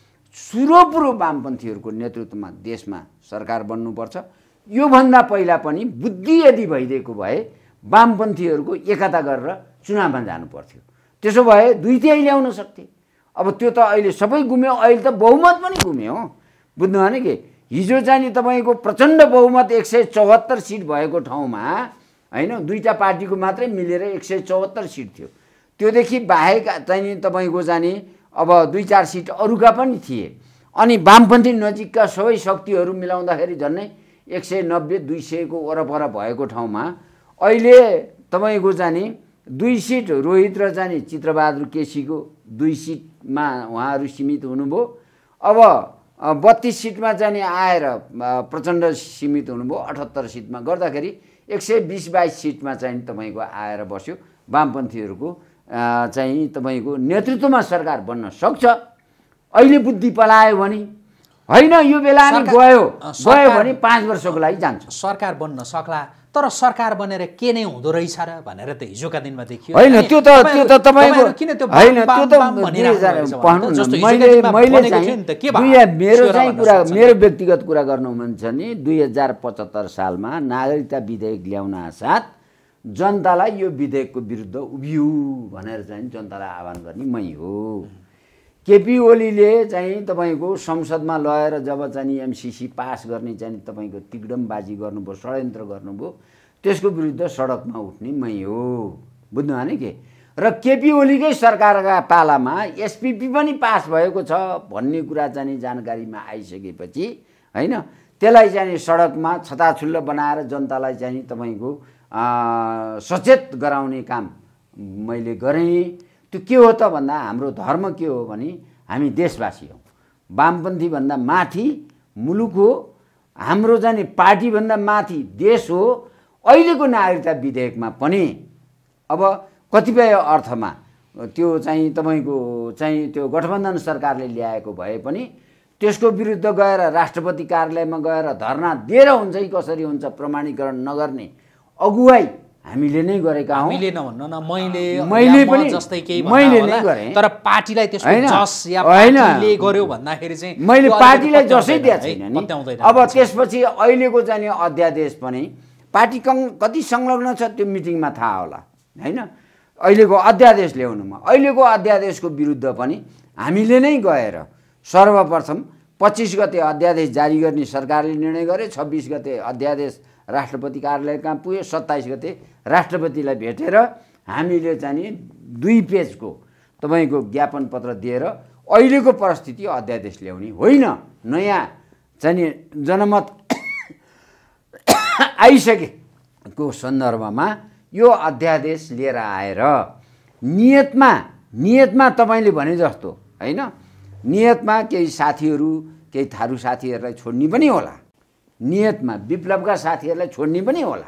सुरुपुरो वामपन्थीहरूको नेतृत्वमा देशमा सरकार बन्नुपर्छ। योभन्दा पहिला पनि बुद्धि यदि भइदिएको भए वामपन्थीहरूको एकता गरेर चुनावमा जानु पर्थ्यो। त्यसो भए दुई तिहाई ल्याउन सक्थे। अब त्यो त अहिले सबै गुम्यो, अहिले त बहुमत पनि गुम्यो, बुझ्नु भएन कि? हिजो चाहिँ तपाईँको प्रचण्ड बहुमत एक सय चौहत्तर सिट भएको ठाउँमा होइन, दुईवटा पार्टीको मात्रै मिलेर एक सय चौहत्तर सिट थियो। त्योदेखि बाहेक चाहिँ तपाईँको जाने अब दुई चार सिट अरूका पनि थिए। अनि वामपन्थी नजिकका सबै शक्तिहरू मिलाउँदाखेरि झन्डै एक सय नब्बे दुई सयको वरपर भएको ठाउँमा अहिले तपाईँको जाने दुई सिट रोहित र जाने चित्रबहादुर केसीको दुई सिटमा उहाँहरू सीमित हुनुभयो। अब बत्तीस सिटमा जाने आएर प्रचण्ड सीमित हुनुभयो, अठहत्तर सिटमा गर्दाखेरि एक सय बिस बाइस सिटमा चाहिँ तपाईँको आएर बस्यो। वामपन्थीहरूको चाहिँ तपाईँको नेतृत्वमा सरकार बन्न सक्छ अहिले बुद्धि पलायो भने। होइन यो बेला नै गयो गयो भने पाँच वर्षको लागि जान्छ। सरकार बन्न सक्ला, तर सरकार बनेर के नै हुँदो रहेछ र भनेर त हिजोका दिनमा देखियो। होइन त्यो त त्यो त तपाईँको होइन, त्यो त मैले मैले चाहिँ मेरो चाहिँ कुरा मेरो व्यक्तिगत कुरा गर्नु मन छ नि, दुई हजार पचहत्तर सालमा नागरिकता विधेयक ल्याउन साथ जनतालाई यो विधेयकको विरुद्ध उभियो भनेर चाहिँ जनतालाई आह्वान गर्ने मै हो। केपी ओलीले चाहिँ तपाईँको संसदमा लगेर जब चाहिँ एमसिसी पास गर्ने चाहिँ तपाईँको तिग्डमबाजी गर्नुभयो, षड्यन्त्र गर्नुभयो, त्यसको विरुद्ध सडकमा उठ्ने मै हो। बुझ्नु भने के? र केपी ओलीकै सरकारका पालामा एसपिपी पनि पास भएको छ भन्ने कुरा चाहिँ जानकारीमा आइसकेपछि होइन, त्यसलाई चाहिँ सडकमा छताछुल्ल बनाएर जनतालाई चाहिँ तपाईँको सचेत गराउने काम मैले गरेँ। त्यो के हो त भन्दा हाम्रो धर्म के हो भने हामी देशवासी हौँ, वामपन्थी भन्दा माथि मुलुक हो, हाम्रो जाने पार्टीभन्दा माथि देश हो। अहिलेको नागरिकता विधेयकमा पनि अब कतिपय अर्थमा त्यो चाहिँ तपाईँको चाहिँ त्यो गठबन्धन सरकारले ल्याएको भए पनि त्यसको विरुद्ध गएर राष्ट्रपति कार्यालयमा गएर धरना दिएर हुन्छ कि कसरी हुन्छ प्रमाणीकरण नगर्ने अगुवाई हामीले नै गरेका हौँ। हामीले नभन्न न मैले मैले पनि जस्तै केही मैले नै गरेँ, तर पार्टीलाई त्यसको जस या पार्टीले गर्यो भन्दाखेरि चाहिँ मैले पार्टीलाई जसै दिएको छैन नि। अब त्यसपछि अहिलेको चाहिँ अध्यादेश पनि पार्टी कति संलग्न छ त्यो मिटिङमा थाहा होला होइन। अहिलेको अध्यादेश ल्याउनुमा अहिलेको अध्यादेशको विरुद्ध पनि हामीले नै गएर सर्वप्रथम पच्चिस गते अध्यादेश जारी गर्ने सरकारले निर्णय गरे, छब्बिस गते अध्यादेश राष्ट्रपति कार्यालय कहाँ पुग्यो, सत्ताइस गते राष्ट्रपतिलाई भेटेर हामीले चाहिँ दुई पेजको तपाईँको ज्ञापन पत्र दिएर अहिलेको परिस्थिति अध्यादेश ल्याउने होइन, नयाँ चाहिँ जनमत आइसकेको सन्दर्भमा यो अध्यादेश लिएर आएर नियतमा नियतमा तपाईँले भने जस्तो होइन, नियतमा केही साथीहरू केही थारू साथीहरूलाई छोड्ने पनि होला, नियतमा विप्लवका साथीहरूलाई छोड्ने पनि होला,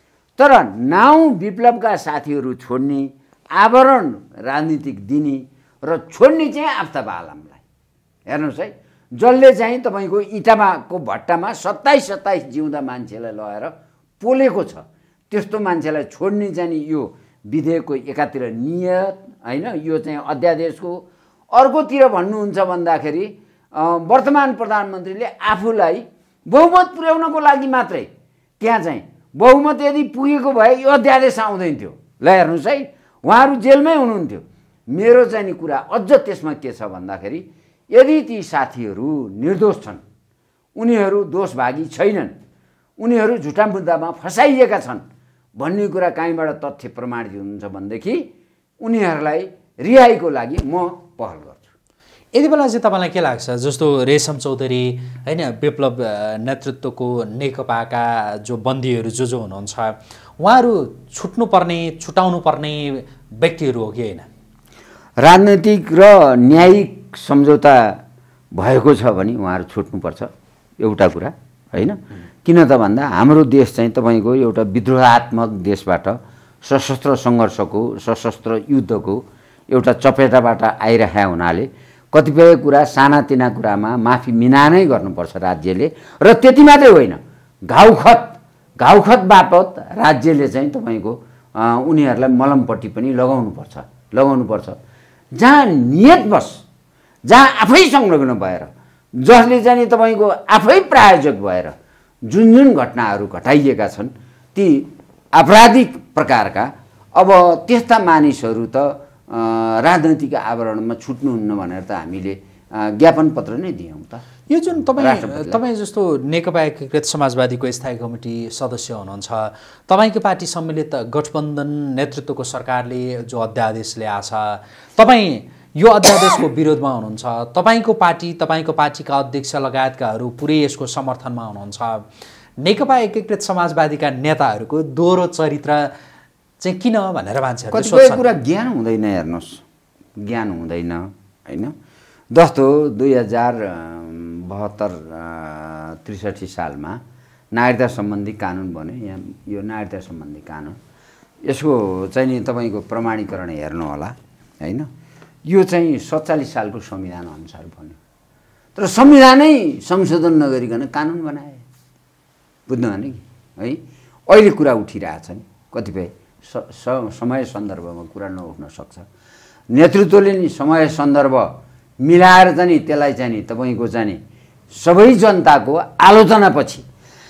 तर नाउँ विप्लवका साथीहरू छोड्ने, आवरण राजनीतिक दिने र छोड्ने चाहिँ आफ्ताब आलमलाई हेर्नुहोस् है, जसले चाहिँ तपाईँको इँटामाको भट्टामा सत्ताइस सत्ताइस जिउँदा मान्छेलाई लगेर पोलेको छ, त्यस्तो मान्छेलाई छोड्ने चाहिँ यो विधेयकको एकातिर नियत होइन, यो चाहिँ अध्यादेशको अर्कोतिर भन्नुहुन्छ भन्दाखेरि वर्तमान प्रधानमन्त्रीले आफूलाई बहुमत पुर्याउनको लागि मात्रै त्यहाँ चाहिँ बहुमत यदि पुगेको भए यो अध्यादेश आउँदैन थियो। ल हेर्नुहोस् है, उहाँहरू जेलमै हुनुहुन्थ्यो। मेरो चाहिँ नि कुरा अझ त्यसमा के छ भन्दाखेरि यदि ती साथीहरू निर्दोष छन्, उनीहरू दोषभागी छैनन्, उनीहरू झुटा मुद्दामा फसाइएका छन् भन्ने कुरा कहीँबाट तथ्य प्रमाणित हुन्छ भनेदेखि उनीहरूलाई रिहाईको लागि म पहल गर्छु। यति बेला चाहिँ तपाईँलाई के लाग्छ, जस्तो रेशम चौधरी होइन विप्लव नेतृत्वको नेकपाका जो बन्दीहरू जो जो हुनुहुन्छ उहाँहरू छुट्नुपर्ने छुटाउनु पर्ने व्यक्तिहरू हो कि होइन? राजनैतिक र न्यायिक सम्झौता भएको छ भने उहाँहरू छुट्नुपर्छ एउटा कुरा होइन। किन त भन्दा हाम्रो देश चाहिँ तपाईँको एउटा विद्रोहात्मक देशबाट सशस्त्र सङ्घर्षको सशस्त्र युद्धको एउटा चपेटाबाट आइरहेका हुनाले कतिपय कुरा सानातिना कुरामा माफी मिना नै गर्नुपर्छ राज्यले। र त्यति मात्रै होइन, घाउखत घाउखत बापत राज्यले चाहिँ तपाईँको उनीहरूलाई मलमपट्टि पनि लगाउनुपर्छ लगाउनुपर्छ जहाँ नियतवश, जहाँ आफै संलग्न भएर, जसले चाहिँ तपाईँको आफै प्रायोजक भएर जुन जुन घटनाहरू घटाइएका छन् ती आपराधिक प्रकारका, अब त्यस्ता मानिसहरू त राजनैतिक आवरणमा छुट्नुहुन्न भनेर त हामीले ज्ञापन पत्र नै दियौँ त। यो जुन तपाईँ तपाईँ जस्तो नेकपा एकीकृत समाजवादीको स्थायी कमिटी सदस्य हुनुहुन्छ, तपाईँको पार्टी सम्मिलित गठबन्धन नेतृत्वको सरकारले जो अध्यादेश ल्याएको छ, तपाईँ यो अध्यादेशको विरोधमा हुनुहुन्छ, तपाईँको पार्टी तपाईँको पार्टीका अध्यक्ष लगायतकाहरू पुरै यसको समर्थनमा हुनुहुन्छ। नेकपा एकीकृत समाजवादीका नेताहरूको दोहोरो चरित्र चाहिँ किन भनेर मान्छेहरूले कतिपय कुरा ज्ञान हुँदैन, हेर्नुहोस् ज्ञान हुँदैन होइन। जस्तो दुई हजार बहत्तर त्रिसठी सालमा नागरिकता सम्बन्धी कानुन बन्यो, यहाँ यो नागरिकता सम्बन्धी कानुन, यसको चाहिँ नि तपाईँको प्रमाणीकरण हेर्नु होला होइन। यो चाहिँ सत्तालिस सालको संविधान अनुसार बन्यो, तर संविधानै संशोधन नगरिकन कानुन बनाए। बुझ्नु भने कि है, अहिले कुरा उठिरहेछ नि, कतिपय स समय सन्दर्भमा कुरा नउठ्न सक्छ, नेतृत्वले नि समय सन्दर्भ मिलाएर चाहिँ त्यसलाई चाहिँ नि तपाईँको चाहिँ सबै जनताको आलोचनापछि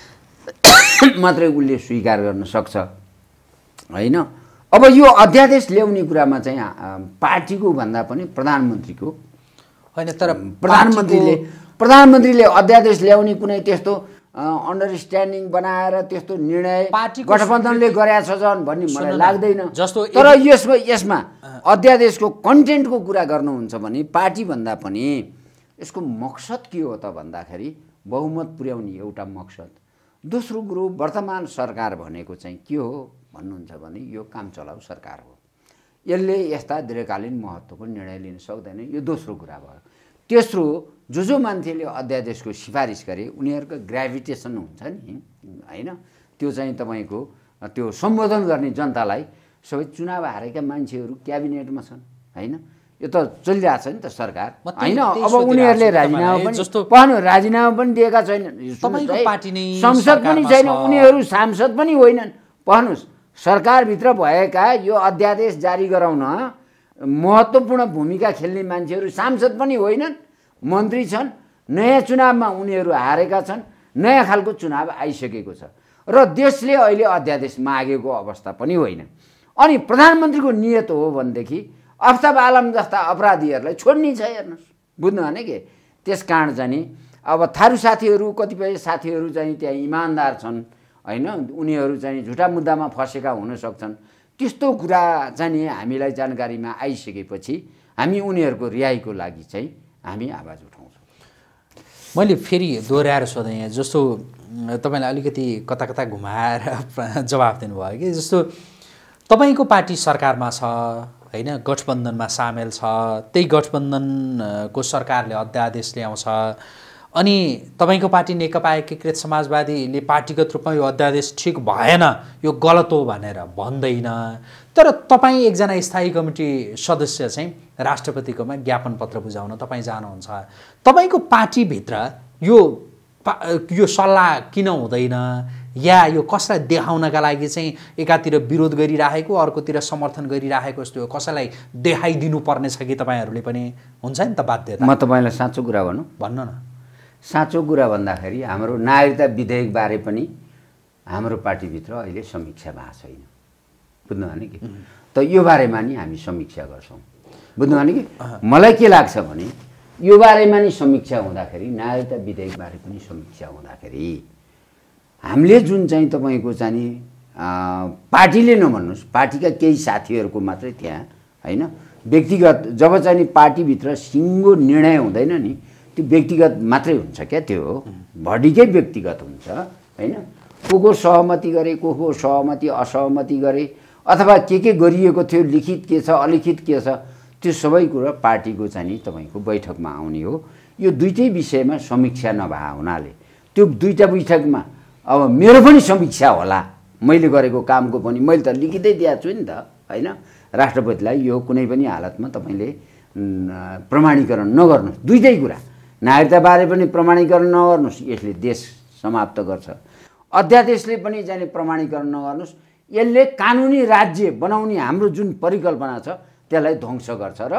मात्रै उसले स्वीकार गर्न सक्छ होइन। अब यो अध्यादेश ल्याउने कुरामा चाहिँ पार्टीको भन्दा पनि प्रधानमन्त्रीको होइन तर प्रधानमन्त्रीले प्रधानमन्त्रीले अध्यादेश ल्याउने कुनै त्यस्तो अन्डरस्ट्यान्डिङ बनाएर त्यस्तो निर्णय गठबन्धनले गरेछ झन् भन्ने मलाई लाग्दैन। जस्तो तर यसमा यसमा अध्यादेशको कन्टेन्टको कुरा गर्नुहुन्छ भने पार्टी भन्दा पनि यसको मकसद के हो त भन्दाखेरि बहुमत पुर्याउने एउटा मकसद। दोस्रो कुरो वर्तमान सरकार भनेको चाहिँ के हो भन्नुहुन्छ भने यो काम चलाउ सरकार हो, यसले यस्ता दीर्घकालीन महत्त्वको निर्णय लिन सक्दैन, यो दोस्रो कुरा भयो। तेस्रो जो जो मान्छेले अध्यादेशको सिफारिस गरे उनीहरूको ग्राभिटेसन हुन्छ नि होइन, त्यो चाहिँ तपाईँको त्यो सम्बोधन गर्ने जनतालाई सबै चुनाव हारेका मान्छेहरू क्याबिनेटमा छन् होइन, यो त चलिरहेछ नि त सरकार होइन। अब उनीहरूले राजीनामा पनि पाउनु राजीनामा पनि दिएका छैनन्, संसद पनि छैन, उनीहरू सांसद पनि होइनन्। पढ्नुहोस् सरकारभित्र भएका यो अध्यादेश जारी गराउन महत्त्वपूर्ण भूमिका खेल्ने मान्छेहरू सांसद पनि होइनन्, मन्त्री छन्, नयाँ चुनावमा उनीहरू हारेका छन्, नयाँ खालको चुनाव आइसकेको छ र देशले अहिले अध्यादेश मागेको अवस्था पनि होइन। अनि प्रधानमन्त्रीको नियत हो भनेदेखि अफ्ताब आलम जस्ता अपराधीहरूलाई छोड्ने छ, हेर्नुहोस् बुझ्नु भने के। त्यस कारण चाहिँ अब थारू साथीहरू कतिपय साथीहरू चाहिँ त्यहाँ इमान्दार छन् होइन, उनीहरू चाहिँ झुटा मुद्दामा फसेका हुन सक्छन्, त्यस्तो कुरा चाहिँ हामीलाई जानकारीमा आइसकेपछि हामी उनीहरूको रिहाईको लागि चाहिँ हामी आवाज उठाउँछौँ। मैले फेरि दोहोऱ्याएर सोधेँ यहाँ, जस्तो तपाईँले अलिकति कता कता घुमाएर जवाफ दिनुभयो कि जस्तो तपाईँको पार्टी सरकारमा छ होइन, गठबन्धनमा सामेल छ, त्यही गठबन्धनको सरकारले अध्यादेश ल्याउँछ अनि तपाईँको पार्टी नेकपा एकीकृत समाजवादीले पार्टीगत रूपमा यो अध्यादेश ठिक भएन, यो गलत हो भनेर भन्दैन, तर तपाईँ एकजना स्थायी कमिटी सदस्य चाहिँ राष्ट्रपतिकोमा ज्ञापन पत्र बुझाउन तपाईँ जानुहुन्छ। तपाईँको पार्टीभित्र यो यो सल्लाह किन हुँदैन, या यो कसलाई देखाउनका लागि चाहिँ एकातिर विरोध गरिराखेको अर्कोतिर समर्थन गरिराखेको जस्तो कसैलाई देखाइदिनु पर्ने छ कि तपाईँहरूले पनि हुन्छ नि त बाध्यता? म तपाईँलाई साँचो कुरा भनौँ भन्नु न। साँचो कुरा भन्दाखेरि हाम्रो नागरिकता विधेयकबारे पनि हाम्रो पार्टीभित्र अहिले समीक्षा भएको छैन, बुझ्नु भने कि। त यो बारेमा नि हामी समीक्षा गर्छौँ, बुझ्नु भने कि। मलाई के लाग्छ भने यो बारेमा नि समीक्षा हुँदाखेरि नागरिकता विधेयकबारे पनि समीक्षा हुँदाखेरि हामीले जुन चाहिँ तपाईँको चाहिँ पार्टीले नभन्नुहोस्, पार्टीका केही साथीहरूको मात्रै त्यहाँ होइन व्यक्तिगत जब चाहिँ पार्टीभित्र सिङ्गो निर्णय हुँदैन नि त्यो व्यक्तिगत मात्रै हुन्छ क्या, त्यो भडीकै व्यक्तिगत हुन्छ होइन। को को सहमति गरे, को को सहमति असहमति गरे, अथवा के के गरिएको थियो, लिखित के छ अलिखित के छ, त्यो सबै कुरा पार्टीको चाहिँ तपाईँको बैठकमा आउने हो। यो दुईटै विषयमा समीक्षा नभए हुनाले त्यो दुईटा बैठकमा अब मेरो पनि समीक्षा होला, मैले गरेको कामको पनि मैले त लिखितै दिएको छु नि त होइन। राष्ट्रपतिलाई यो कुनै पनि हालतमा तपाईँले प्रमाणीकरण नगर्नुहोस्, दुईटै कुरा नागरिकताबारे पनि प्रमाणीकरण नगर्नुहोस्, यसले देश समाप्त गर्छ, अध्यादेशले पनि जाने प्रमाणीकरण नगर्नुहोस्, यसले कानुनी राज्य बनाउने हाम्रो जुन परिकल्पना छ त्यसलाई ध्वंस गर्छ र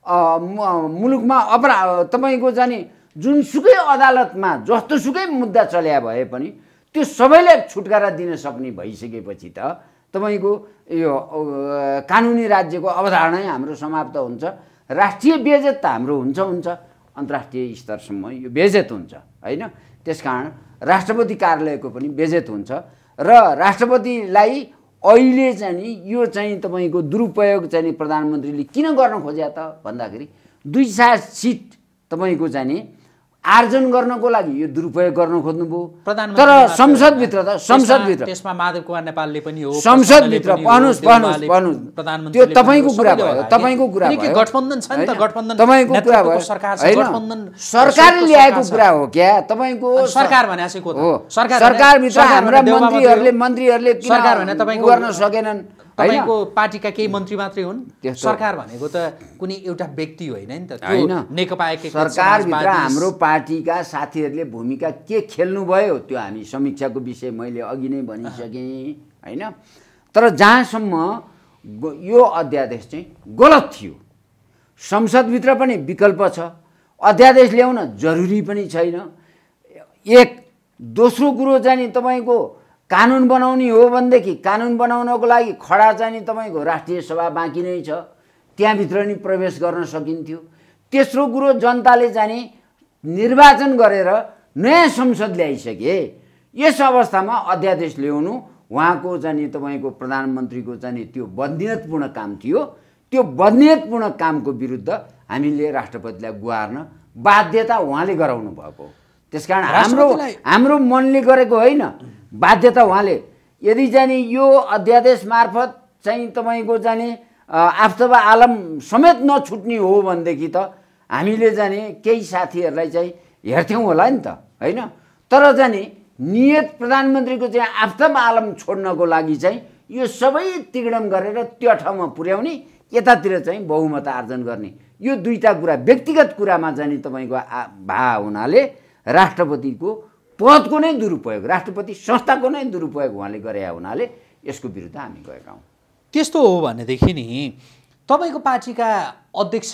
मुलुकमा अपराध तपाईँको जाने जुनसुकै अदालतमा जस्तोसुकै मुद्दा चल्या भए पनि त्यो सबैलाई छुटकारा दिन सक्ने भइसकेपछि त तपाईँको यो कानुनी राज्यको अवधारणा हाम्रो समाप्त हुन्छ, राष्ट्रिय बेइज्जत त हाम्रो हुन्छ हुन्छ अन्तर्राष्ट्रिय स्तरसम्म यो बेइज्जत हुन्छ होइन। त्यसकारण राष्ट्रपति कार्यालयको पनि बेइज्जत हुन्छ र राष्ट्रपतिलाई अहिले चाहिँ यो चाहिँ तपाईँको दुरुपयोग चाहिँ प्रधानमन्त्रीले किन गर्न खोज्या त भन्दाखेरि दुई चार सिट तपाईँको चाहिँ आर्जन गर्नको लागि यो दुरुपयोग गर्न खोज्नुभयो। तर संसदभित्र त संसदभित्र त्यसमा माधव कुमार नेपालले पनि हो, संसदभित्र पढ्नुहोस् पढ्नुहोस् पढ्नुहोस् त्यो तपाईँको कुरा भयो, तपाईँको कुरा भयो, गठबन्धन छ नि त, गठबन्धन तपाईँको कुरा भयो, गठबन्धन सरकारले ल्याएको कुरा हो क्या तपाईँको सरकार भने चाहिँ को हो, सरकारभित्र हाम्रा मन्त्रीहरूले मन्त्रीहरूले सरकार भने तपाईँको गर्न सकेनन्, तपाईँको पार्टीका केही मन्त्री मात्रै हुन्, सरकार भनेको त कुनै एउटा व्यक्ति होइन नि त, होइन नेकपा एकीकृत सरकारभित्र हाम्रो पार्टीका साथीहरूले भूमिका के खेल्नुभयो त्यो हामी समीक्षाको विषय मैले अघि नै भनिसकेँ होइन। तर जहाँसम्म यो अध्यादेश चाहिँ गलत थियो, संसदभित्र पनि विकल्प छ, अध्यादेश ल्याउन जरुरी पनि छैन। एक दोस्रो कुरो चाहिँ तपाईँको कानुन बनाउने हो भनेदेखि कानुन बनाउनको लागि खडा चाहिँ तपाईँको राष्ट्रिय सभा बाँकी नै छ, त्यहाँभित्र नि प्रवेश गर्न सकिन्थ्यो, तेस्रो कुरो जनताले चाहिँ निर्वाचन गरेर नयाँ संसद ल्याइसके। यस अवस्थामा अध्यादेश ल्याउनु उहाँको चाहिँ तपाईँको प्रधानमन्त्रीको चाहिँ त्यो बदनीयतपूर्ण काम थियो। त्यो बदनीयतपूर्ण कामको विरुद्ध हामीले राष्ट्रपतिलाई गुहार्न बाध्यता उहाँले गराउनु भएको। त्यसकारण हाम्रो हाम्रो मनले गरेको होइन, बाध्यता उहाँले। यदि चाहिँ यो अध्यादेश मार्फत चाहिँ तपाईँको चाहिँ आफताब आलम समेत नछुट्ने हो भनेदेखि त हामीले जाने केही साथीहरूलाई चाहिँ हेर्थ्यौँ होला नि त, होइन? तर जाने नियत प्रधानमन्त्रीको चाहिँ आफताब आलम छोड्नको लागि चाहिँ यो सबै तिगडम गरेर त्यो ठाउँमा पुर्याउने, यतातिर चाहिँ बहुमत आर्जन गर्ने, यो दुईटा कुरा व्यक्तिगत कुरामा जाने तपाईँको भा हुनाले राष्ट्रपतिको पदको नै दुरुपयोग, राष्ट्रपति संस्थाको नै दुरुपयोग उहाँले गरे हुनाले यसको विरुद्ध हामी गएका हौँ। त्यस्तो हो भनेदेखि नि तपाईँको पार्टीका अध्यक्ष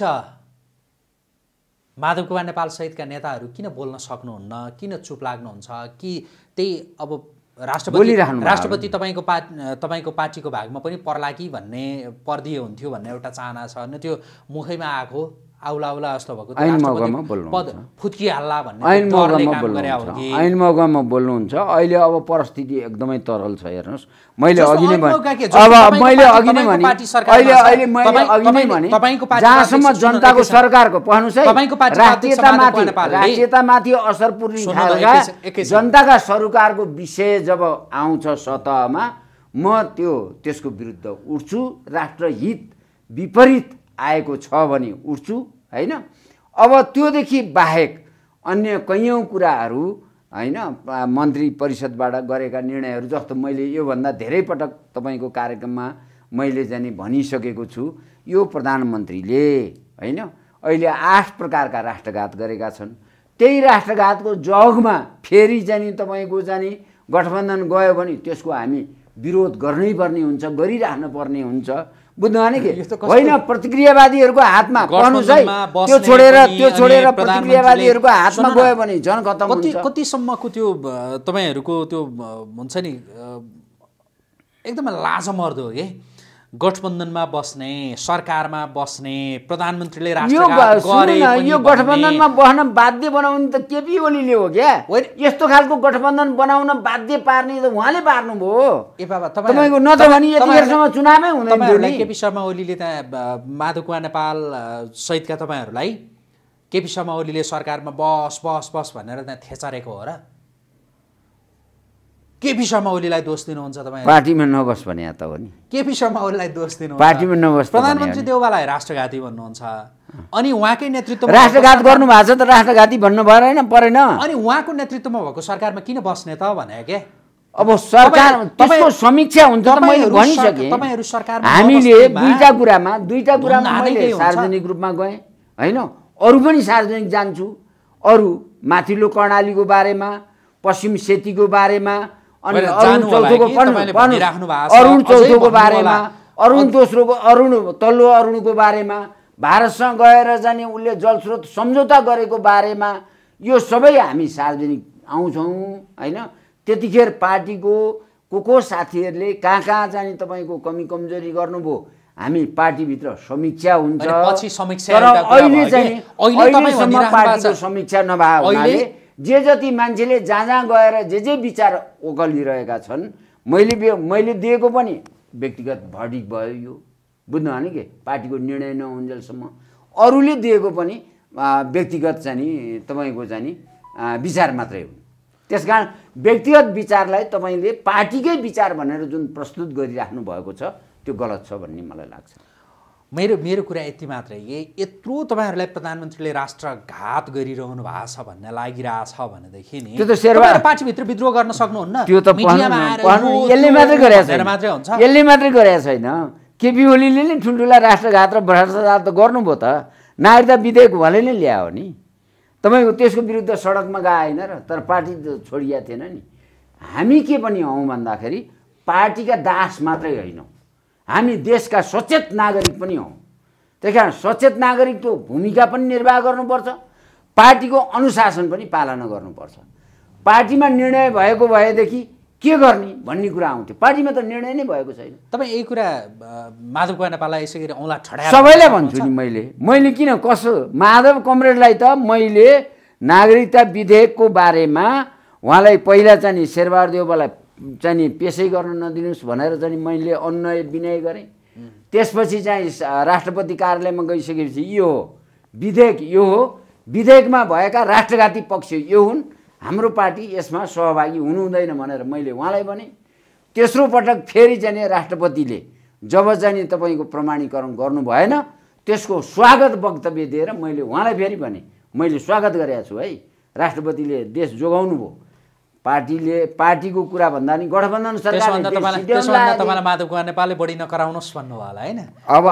माधव कुमार नेपाल सहितका नेताहरू किन बोल्न सक्नुहुन्न, किन चुप लाग्नुहुन्छ? कि त्यही अब राष्ट्रपति राष्ट्रपति तपाईँको पार्टी तपाईँको पार्टीको भागमा पनि पर्ला कि भन्ने पर्दिए हुन्थ्यो भन्ने एउटा चाहना छ, अनि त्यो मुखैमा आएको आउला आउला जस्तो भएको पद फुत्किहाल्ला भन्ने ऐन मौकामा बोल्नुहुन्छ। अहिले अब परिस्थिति एकदमै तरल छ। हेर्नुहोस्, मैले अघि नै भने अब मैले अघि नै भने अहिले अहिले मैले अघि नै भने जहाँसम्म जनताको सरकारको पहनुस् है, राष्ट्रियतामाथि राष्ट्रियतामाथि असर पुर्ने खालका जनताका सरकारको विषय जब आउँछ सतहमा, म त्यो त्यसको विरुद्ध उठ्छु। राष्ट्रहित विपरीत आएको छ भने उठ्छु, होइन? अब त्योदेखि बाहेक अन्य कैयौँ कुराहरू, होइन, मन्त्री परिषदबाट गरेका निर्णयहरू जस्तो मैले योभन्दा धेरै पटक तपाईँको कार्यक्रममा मैले जाने भनिसकेको छु। यो प्रधानमन्त्रीले, होइन, अहिले आठ प्रकारका राष्ट्रघात गरेका छन्। त्यही राष्ट्रघातको जगमा फेरि जाने तपाईँको जाने गठबन्धन गयो भने त्यसको हामी विरोध गर्नै पर्ने हुन्छ, गरिराख्नु पर्ने हुन्छ। बुझ्नु के होइन? प्रतिक्रियावादीहरूको हातमा पहनुस् है, त्यो छोडेर त्यो छोडेर प्रतिक्रियावादीहरूको हातमा गयो भने झन् खतम हुन्छ। कतिसम्मको त्यो तपाईँहरूको त्यो हुन्छ नि एकदमै लाजमर्दो हो कि गठबन्धनमा बस्ने, सरकारमा बस्ने, प्रधानमन्त्रीले राष्ट्रघात गरे पनि यो गठबन्धनमा बस्न बाध्य बनाउनु त केपी ओलीले हो क्या? यस्तो खालको गठबन्धन बनाउन बाध्य पार्ने त उहाँले पार्नु भयो। ए बाबा, तपाईँको न त भने यतिखेरसम्म चुनावै हुँदैन थियो नि। केपी शर्मा ओलीले त्यहाँ माधव कुमार नेपाल सहितका तपाईँहरूलाई केपी शर्मा ओलीले सरकारमा बस बस बस भनेर त्यहाँ थेचारेको हो र? केपी शर्मा ओलीलाई दोष दिनुहुन्छ तपाईँ? पार्टीमा नबस भने त हो नि। केपी शर्मा ओलीलाई दोष दिनुहुन्छ, पार्टीमा नबस। प्रधानमन्त्री देउवालाई राष्ट्रघाती भन्नुहुन्छ, अनि उहाँकै नेतृत्वमा राष्ट्रघात गर्नु भएको छ त राष्ट्रघाती भन्नु भएन परेन? अनि उहाँको नेतृत्वमा भएको सरकारमा किन बस्ने त भने के? अब सरकार त्यसको समीक्षा हुन्छ त मैले भनिसकेँ। तपाईँहरू सरकारमा हामीले दुईटा कुरामा दुईटा कुरामा मैले सार्वजनिक रूपमा गएँ, होइन? अरू पनि सार्वजनिक जान्छु। अरू माथिल्लो कर्णालीको बारेमा, पश्चिम सेतीको बारेमा, अनि अरुण चौथोको अरुण चौथोको बारेमा, अरुण दोस्रोको अरुण तल्लो अरुणको बारेमा, भारतसँग गएर जाने उसले जलस्रोत सम्झौता गरेको बारेमा, यो सबै हामी सार्वजनिक आउँछौँ, होइन? त्यतिखेर पार्टीको को को साथीहरूले कहाँ कहाँ जाने तपाईँको कमी कमजोरी गर्नुभयो, हामी पार्टीभित्र समीक्षा हुन्छ। तर अहिले चाहिँ अहिलेसम्म पार्टीको समीक्षा नभए हुनाले जे जति मान्छेले जहाँ जहाँ गएर जे जे विचार ओकलिरहेका छन्, मैले मैले दिएको पनि व्यक्तिगत भर्डिक भयो यो। बुझ्नु भने के? पार्टीको निर्णय नहुन्जेलसम्म अरूले दिएको पनि व्यक्तिगत चाहिँ तपाईँको चाहिँ विचार मात्रै हो। त्यसकारण व्यक्तिगत विचारलाई तपाईँले पार्टीकै विचार भनेर जुन प्रस्तुत गरिराख्नु भएको छ त्यो गलत छ भन्ने मलाई लाग्छ। मेरो मेरो कुरा यति मात्रै, यत्रो तपाईँहरूलाई प्रधानमन्त्रीले राष्ट्रघात गरिरहनु भएको छ भन्ने लागिरहेछ भनेदेखि नि त्यो त शेरबहादुर पार्टीभित्र विद्रोह गर्न सक्नुहुन्न। त्यो त यसले मात्रै गरेको छैन, मात्रै हुन्छ यसले मात्रै गरेको छैन। केपी ओलीले नै ठुल्ठुला राष्ट्रघात र भ्रष्टाचार त गर्नुभयो त, नागरिकता विधेयक उहाँले नै ल्यायो नि। तपाईँको त्यसको विरुद्ध सडकमा गएन र, तर पार्टी त छोडिया थिएन नि। हामी के पनि हौँ भन्दाखेरि पार्टीका दास मात्रै होइनौँ, हामी देशका सचेत नागरिक पनि हौँ। त्यही कारण सचेत नागरिकको भूमिका पनि निर्वाह गर्नुपर्छ, पार्टीको अनुशासन पनि पालना गर्नुपर्छ। पार्टीमा निर्णय भएको भएदेखि के गर्ने भन्ने कुरा आउँथ्यो। पार्टीमा त निर्णय नै भएको छैन। तपाईँ यही कुरा माधव कुमार नेपाललाई यसै गरी औँला ठड्याएर सबैलाई भन्छु नि मैले मैले किन कसो माधव कमरेडलाई त मैले नागरिकता विधेयकको बारेमा उहाँलाई पहिला चाहिँ नि शेरबहादुर देउवालाई चाहिँ नि पेसै गर्न नदिनुहोस् भनेर चाहिँ मैले अनुनय विनय गरेँ। त्यसपछि चाहिँ राष्ट्रपति कार्यालयमा गइसकेपछि यो हो विधेयक, यो हो विधेयकमा भएका राष्ट्रघाती पक्ष यो हुन्, हाम्रो पार्टी यसमा सहभागी हुनु हुँदैन भनेर मैले उहाँलाई भने। तेस्रो पटक फेरि चाहिँ राष्ट्रपतिले जब चाहिँ तपाईँको प्रमाणीकरण गर्नु भएन त्यसको स्वागत वक्तव्य दिएर मैले उहाँलाई फेरि भने मैले स्वागत गरेको छु है, राष्ट्रपतिले देश जोगाउनु भयो। पार्टीले पार्टीको कुरा भन्दा नि गठबन्धन सरकारले तपाईँलाई माधव कुमार नेपालले बढी नकराउनुहोस् भन्नु होला होइन। अब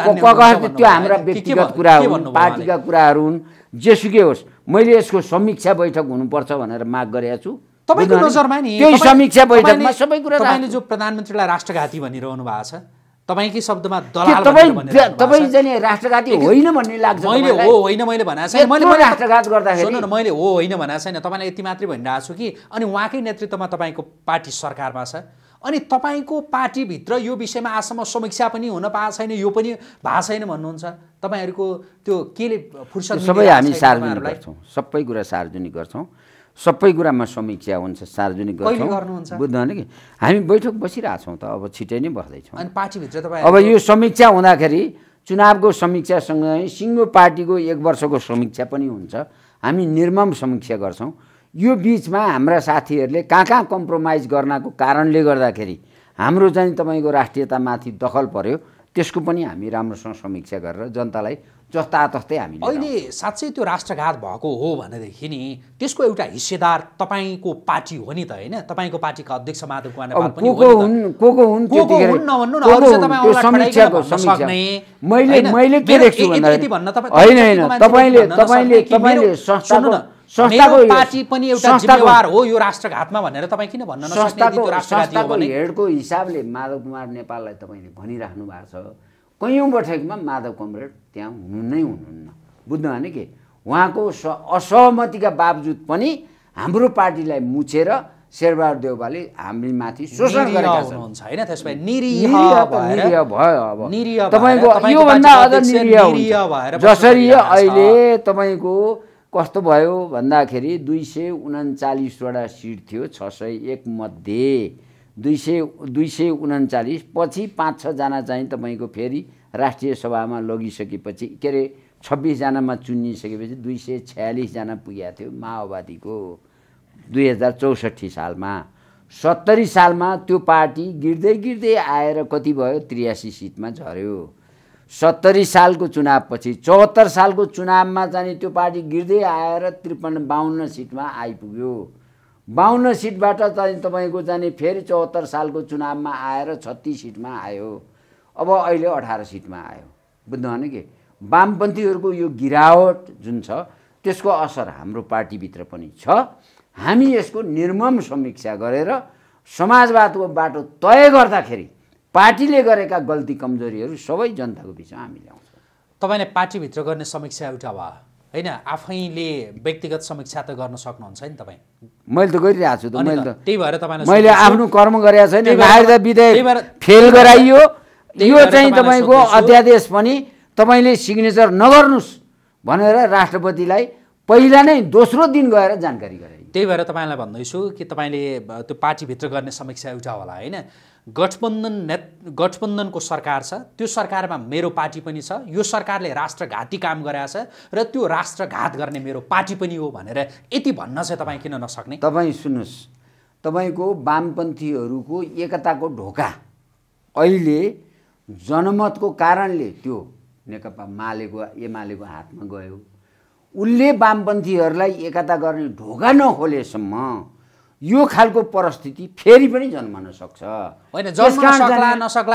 त्यो हाम्रा व्यक्तिगत कुरा हुन्, पार्टीका कुराहरू हुन्, जेसुकै होस् मैले यसको समीक्षा बैठक हुनुपर्छ भनेर माग गरेको छु। तपाईँको नजरमा नि त्यही समीक्षा बैठकमा सबै कुरा तपाईँले जो प्रधानमन्त्रीलाई राष्ट्रघाती भनिरहनु भएको छ तपाईँकै शब्दमा दलाल तपाईँ तपाईँ चाहिँ राष्ट्रघाती होइन भन्ने लाग्छ। मैले हो होइन मैले भनेको छैन, मैले राष्ट्रघात गर्दाखेरि सुन्नु न मैले हो होइन भनेको छैन, तपाईँलाई यति मात्रै भनिरहेको छु कि अनि उहाँकै नेतृत्वमा तपाईँको पार्टी सरकारमा छ अनि तपाईँको पार्टीभित्र यो विषयमा आजसम्म समीक्षा पनि हुन पाएको छैन, यो पनि भएको छैन भन्नुहुन्छ। तपाईँहरूको त्यो केले फुर्सद सबै हामी सार्वजनिक गर्छौँ, सबै कुरा सार्वजनिक गर्छौँ, सबै कुरामा समीक्षा हुन्छ, सार्वजनिक गर्छौँ। बुझ्दैन कि हामी बैठक बसिरहेछौँ त अब छिटै नै बस्दैछौँ। अनि पार्टीभित्र तपाईँ अब यो समीक्षा हुँदाखेरि चुनावको समीक्षासँगै सिङ्गो पार्टीको एक वर्षको समीक्षा पनि हुन्छ, हामी निर्मम समीक्षा गर्छौँ। यो बिचमा हाम्रा साथीहरूले कहाँ कहाँ कम्प्रोमाइज गर्नको कारणले गर्दाखेरि हाम्रो चाहिँ तपाईँको राष्ट्रियतामाथि दखल पर्यो त्यसको पनि हामी राम्रोसँग समीक्षा गरेर जनतालाई जस्तातस्तै हामीले अहिले साँच्चै त्यो राष्ट्रघात भएको हो भनेदेखि नि त्यसको एउटा हिस्सेदार तपाईँको पार्टी हो नि त होइन? तपाईँको पार्टीका अध्यक्ष माधव कुमार नेपाल पनि को हुन् को को हुन् त्यतिखेर नभन्नु न, अरू चाहिँ तपाईँ औँला ठड्याइकन भन्न सक्ने। मैले मैले के देख्छु भन्दाखेरि होइन होइन तपाईँले तपाईँले तपाईँले संस्थाको संस्थाको पार्टी पनि एउटा जिम्मेवार हो यो राष्ट्रघातमा भनेर तपाईँ किन भन्न नसक्ने? त्यो राष्ट्रघाती हो भने हेडको हिसाबले माधव कुमार नेपाललाई तपाईँले भनिराख्नु भएको छ। कैयौँ बैठकमा माधव कमरेड त्यहाँ हुनु नै हुनुहुन्न। बुझ्नु भने कि उहाँको असहमतिका बावजुद पनि हाम्रो पार्टीलाई मुछेर शेरबहादुर देउवाले हामीमाथि शोषण गरेका हुनुहुन्छ होइन? त्यसमा निरीह भयो। अब तपाईँको योभन्दा अझ निरीह हुन्छ। जसरी अहिले तपाईँको कस्तो भयो भन्दाखेरि दुई सय उन्चालिसवटा सिट थियो, छ सय एक मध्ये दुई सय दुई सय उन्चालिस पछि पाँच छजना चाहिँ तपाईँको फेरि राष्ट्रिय सभामा लगिसकेपछि के अरे छब्बिसजनामा चुनिसकेपछि दुई सय छयालिसजना पुगेको थियो माओवादीको दुई हजार चौसठी सालमा। सत्तरी सालमा त्यो पार्टी गिर्दै गिर्दै आएर कति भयो त्रियासी सिटमा झऱ्यो। सत्तरी सालको चुनावपछि चौहत्तर सालको चुनावमा चाहिँ त्यो पार्टी गिर्दै आएर त्रिपन्न बाहन्न सिटमा आइपुग्यो। बाहन्न सिटबाट चाहिँ तपाईँको चाहिँ फेरि चौहत्तर सालको चुनावमा आएर छत्तिस सिटमा आयो। अब अहिले अठार सिटमा आयो। बुझ्नु भने कि वामपन्थीहरूको यो गिरावट जुन छ त्यसको असर हाम्रो पार्टीभित्र पनि छ। हामी यसको निर्मम समीक्षा गरेर समाजवादको बाटो तय गर्दाखेरि पार्टीले गरेका गल्ती कमजोरीहरू सबै जनताको बिचमा हामी ल्याउँछौँ। तपाईँले पार्टीभित्र गर्ने समीक्षा एउटा भयो होइन, आफैले व्यक्तिगत समीक्षा त गर्न सक्नुहुन्छ नि तपाईँ? मैले त गरिरहेको छु त। मैले त त्यही भएर तपाईँले मैले आफ्नो कर्म गरेको छैन। नागरिकता विधेयक फेल गराइयो, यो चाहिँ तपाईँको अध्यादेश पनि तपाईँले सिग्नेचर नगर्नुहोस् भनेर राष्ट्रपतिलाई पहिला नै दोस्रो दिन गएर जानकारी गराइयो। त्यही भएर तपाईँलाई भन्दैछु कि तपाईँले त्यो पार्टीभित्र गर्ने समीक्षा एउटा होला होइन? गठबन्धन नेत गठबन्धनको सरकार छ, त्यो सरकारमा मेरो पार्टी पनि छ, यो सरकारले राष्ट्रघाती काम गरेको छ र त्यो राष्ट्रघात गर्ने मेरो पार्टी पनि हो भनेर यति भन्न चाहिँ तपाईँ किन नसक्ने? तपाईँ सुन्नुहोस्, तपाईँको वामपन्थीहरूको एकताको ढोका अहिले जनमतको कारणले त्यो नेकपा मालेको एमालेको हातमा गयो। उसले वामपन्थीहरूलाई एकता गर्ने ढोका नखोलेसम्म यो खालको परिस्थिति फेरि पनि जन्मन सक्छ। होइन जन्मन सक्ला नसक्ला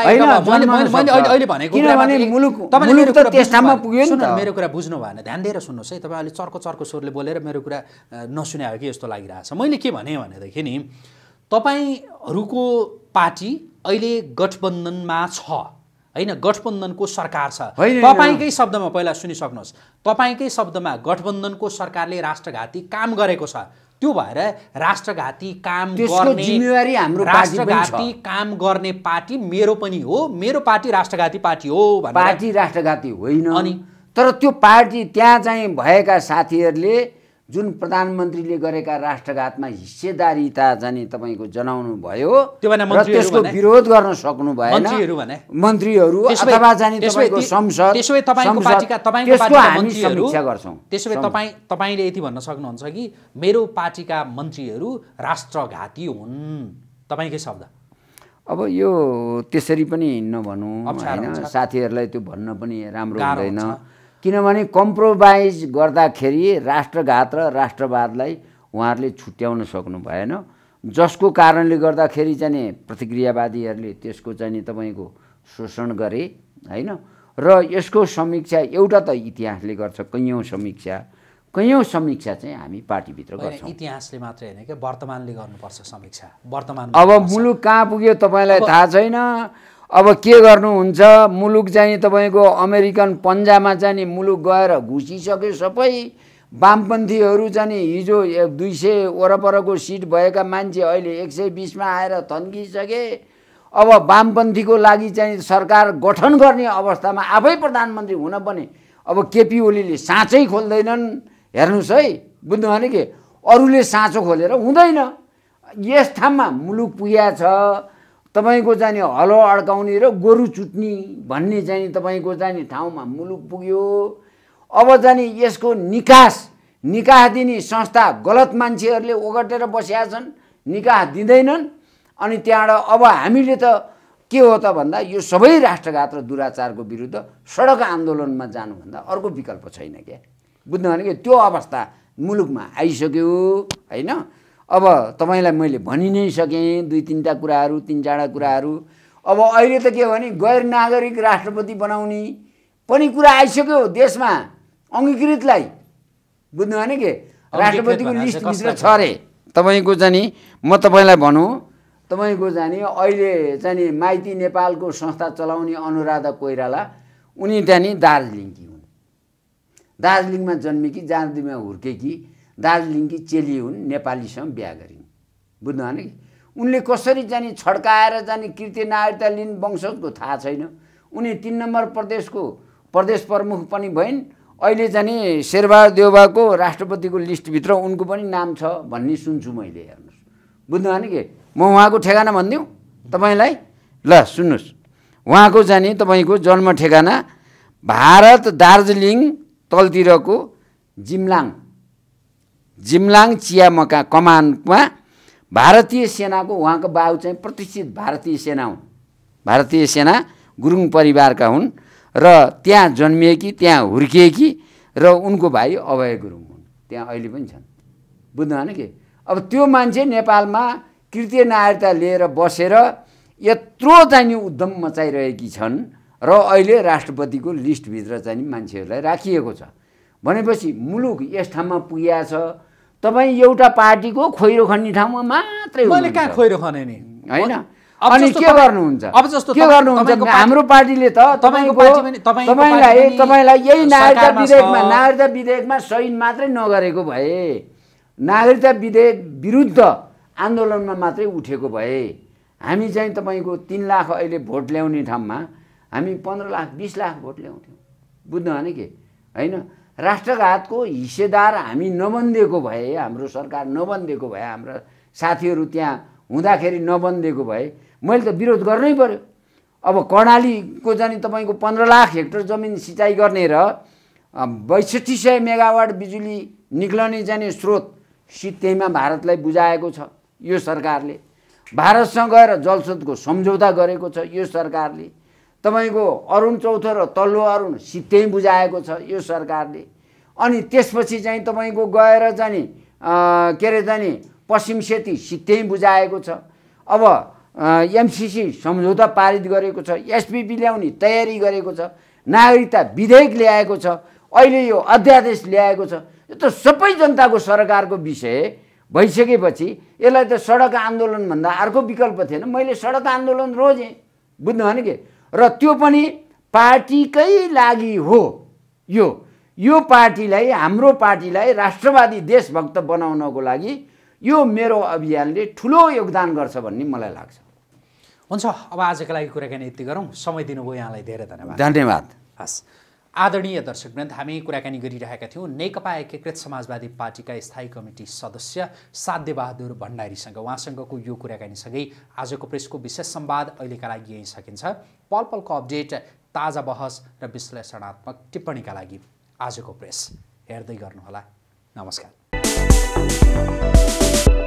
अहिले भनेको किनभने मुलुक मुलुक त त्यस ठाउँमा पुग्यो नि त। मेरो कुरा बुझ्नु भएन, ध्यान दिएर सुन्नुहोस् है। तपाईँ अहिले चर्को चर्को स्वरले बोलेर मेरो कुरा नसुने हो कि जस्तो लागिरहेछ। मैले के भने भनेदेखि नि तपाईँहरूको पार्टी अहिले गठबन्धनमा छ होइन, गठबन्धनको सरकार छ। तपाईँकै शब्दमा पहिला सुनिसक्नुहोस्, तपाईँकै शब्दमा गठबन्धनको सरकारले राष्ट्रघाती काम गरेको छ, त्यो भएर राष्ट्रघाती काम त्यसको गर्ने जिम्मेवारी हाम्रो पार्टी पनि छ। राष्ट्रघाती काम गर्ने पार्टी मेरो पनि हो, मेरो पार्टी राष्ट्रघाती पार्टी हो भनेर। पार्टी राष्ट्रघाती होइन, अनि तर त्यो पार्टी त्यहाँ चाहिँ भएका साथीहरूले जुन प्रधानमन्त्रीले गरेका राष्ट्रघातमा हिस्सेदारीता चाहिँ तपाईँको जनाउनु भयो र त्यसको विरोध गर्न सक्नु भएन मन्त्रीहरू अथवा चाहिँ तपाईँको संसद। त्यसो भए तपाईँको पार्टीका तपाईँको पार्टीका मन्त्रीहरू समीक्षा गर्छौँ। त्यसो भए तपाईँ तपाईँले यति भन्न सक्नुहुन्छ कि मेरो पार्टीका मन्त्रीहरू राष्ट्रघाती हुन्, तपाईँकै शब्द। अब यो त्यसरी पनि नभनौँ होइन, साथीहरूलाई त्यो भन्न पनि राम्रो हुँदैन, किनभने कम्प्रोमाइज गर्दाखेरि राष्ट्रघात र राष्ट्रवादलाई उहाँहरूले छुट्याउन सक्नु भएन, जसको कारणले गर्दाखेरि चाहिँ प्रतिक्रियावादीहरूले त्यसको चाहिँ तपाईँको शोषण गरे होइन। र यसको समीक्षा एउटा त इतिहासले गर्छ, कैयौँ समीक्षा कैयौँ समीक्षा चाहिँ हामी पार्टीभित्र गर्छौँ। इतिहासले मात्रै होइन कि वर्तमानले गर्नुपर्छ समीक्षा। वर्तमान अब मुलुक कहाँ पुग्यो तपाईँलाई थाहा छैन। अब के गर्नुहुन्छ, मुलुक चाहिँ तपाईँको अमेरिकन पन्जामा चाहिँ नि मुलुक गएर घुसिसक्यो सबै। वामपन्थीहरू चाहिँ हिजो दुई सय वरपरको सिट भएका मान्छे अहिले एक सय बिसमा आएर थन्किसके। अब वामपन्थीको लागि चाहिँ सरकार गठन गर्ने अवस्थामा आफै प्रधानमन्त्री हुन पनि अब केपी ओलीले साँचै खोल्दैनन्। हेर्नुहोस् है, बुझ्नु भने के अरूले साँचो खोलेर हुँदैन। यस ठाउँमा मुलुक पुगेको छ, तपाईँको चाहिँ हलो अड्काउने र गोरु चुट्ने भन्ने चाहिँ तपाईँको चाहिँ ठाउँमा मुलुक पुग्यो। अब चाहिँ यसको निकास निकाह दिने संस्था गलत मान्छेहरूले ओगटेर बसेका छन्, निकाह दिँदैनन्। अनि त्यहाँबाट अब हामीले त के हो त भन्दा यो सबै राष्ट्रघात र दुराचारको विरुद्ध सडक आन्दोलनमा जानुभन्दा अर्को विकल्प छैन क्या। बुझ्नु भने कि त्यो अवस्था मुलुकमा आइसक्यो होइन। अब तपाईँलाई मैले भनि नै सकेँ दुई तिनवटा कुराहरू, तिन चारवटा कुराहरू। अब अहिले त के हो भने गैर नागरिक राष्ट्रपति बनाउने पनि कुरा आइसक्यो देशमा, अङ्गीकृतलाई। बुझ्नु भने के राष्ट्रपतिको लिस्टभित्र छ अरे। तपाईँको चाहिँ म तपाईँलाई भनौँ, तपाईँको जाने अहिले चाहिँ माइती नेपालको संस्था चलाउने अनुराधा कोइराला, उनी त्यहाँ दार्जिलिङकी हुन्। दार्जिलिङमा जन्मेकी, दार्जिलिङमा हुर्केकी, दार्जिलिङकी चेली हुन्, नेपालीसँग बिहा गरिन्। बुझ्नु भने कि उनले कसरी जाने छड्काएर जाने कृत्य नागरिकता लिन वंशजको थाहा छैन। उनी तीन नम्बर प्रदेशको प्रदेश प्रमुख पनि भइन्। अहिले जाने शेरबहादुर देउवाको राष्ट्रपतिको लिस्टभित्र उनको पनि नाम छ भन्ने सुन्छु मैले। हेर्नुहोस्, बुझ्नु भने के म उहाँको ठेगाना भनिदिउँ तपाईँलाई। ल सुन्नुहोस्, उहाँको जाने तपाईँको जन्म ठेगाना भारत दार्जिलिङ तलतिरको जिम्लाङ जिम्लाङ चिया मका कमानमा भारतीय सेनाको उहाँको बाबु चाहिँ प्रतिष्ठित भारतीय सेना हुन्, भारतीय सेना गुरुङ परिवारका हुन् र त्यहाँ जन्मिएकी, त्यहाँ हुर्किएकी र उनको भाइ अभय गुरुङ हुन्, त्यहाँ अहिले पनि छन्। बुझ्नु भने के अब त्यो मान्छे नेपालमा कृत्य नागरिकता लिएर बसेर यत्रो चाहिँ उद्यम मचाइरहेकी छन् र अहिले राष्ट्रपतिको लिस्टभित्र चाहिँ मान्छेहरूलाई राखिएको छ भनेपछि मुलुक यस ठाउँमा पुगेको छ। तपाईँ एउटा पार्टीको खोइरो खन्ने ठाउँमा मात्रै मैले कहाँ खोइरो खने नि होइन। अनि के गर्नुहुन्छ, अब जस्तो के गर्नुहुन्छ, हाम्रो पार्टीले त तपाईँको तपाईँलाई तपाईँलाई यही नागरिकता विधेयकमा नागरिकता विधेयकमा सही मात्रै नगरेको भए, नागरिकता विधेयक विरुद्ध आन्दोलनमा मात्रै उठेको भए हामी चाहिँ तपाईँको तीन लाख अहिले भोट ल्याउने ठाउँमा हामी पन्ध्र लाख बिस लाख भोट ल्याउँथ्यौँ। बुझ्नु भने के होइन। राष्ट्रघातको हिस्सेदार हामी नबनिदिएको भए, हाम्रो सरकार नबनिदिएको भए, हाम्रा साथीहरू त्यहाँ हुँदाखेरि नबनिदिएको भए मैले त विरोध गर्नै पर्यो। अब कर्णालीको जाने तपाईँको पन्ध्र लाख हेक्टर जमिन सिँचाइ गर्ने र बैसठी सय मेगावाट बिजुली निक्लने जाने स्रोत सित्तैमा भारतलाई बुझाएको छ यो सरकारले। भारतसँग गएर जलस्रोतको सम्झौता गरेको छ यो सरकारले। तपाईँको अरुण चौथो र तल्लो अरुण सित्तै बुझाएको छ यो सरकारले। अनि त्यसपछि चाहिँ तपाईँको गएर जाने के अरे जाने पश्चिम सेती सित्तै बुझाएको छ। अब एमसिसी सम्झौता पारित गरेको छ, एसपिपी ल्याउने तयारी गरेको छ, नागरिकता विधेयक ल्याएको छ, अहिले यो अध्यादेश ल्याएको छ। यो त सबै जनताको सरकारको विषय भइसकेपछि यसलाई त सडक आन्दोलनभन्दा अर्को विकल्प थिएन। मैले सडक आन्दोलन रोजेँ। बुझ्नु भने के र त्यो पनि पार्टीकै लागि हो। यो यो पार्टीलाई हाम्रो पार्टीलाई राष्ट्रवादी देशभक्त बनाउनको लागि यो मेरो अभियानले ठुलो योगदान गर्छ भन्ने मलाई लाग्छ। हुन्छ, अब आजका लागि कुराकानी यति गरौँ। समय दिनुभयो यहाँलाई धेरै धन्यवाद। धन्यवाद। हस्, आदरणीय दर्शकवृन्द, हामी कुराकानी गरिरहेका थियौँ नेकपा एकीकृत समाजवादी पार्टीका स्थायी कमिटी सदस्य साध्य बहादुर भण्डारीसँग। उहाँसँगको यो कुराकानीसँगै आजको प्रेसको विशेष संवाद अहिलेका लागि यहीँ सकिन्छ। पल पलको अपडेट, ताजा बहस र विश्लेषणात्मक टिप्पणीका लागि आजको प्रेस हेर्दै गर्नुहोला। नमस्कार।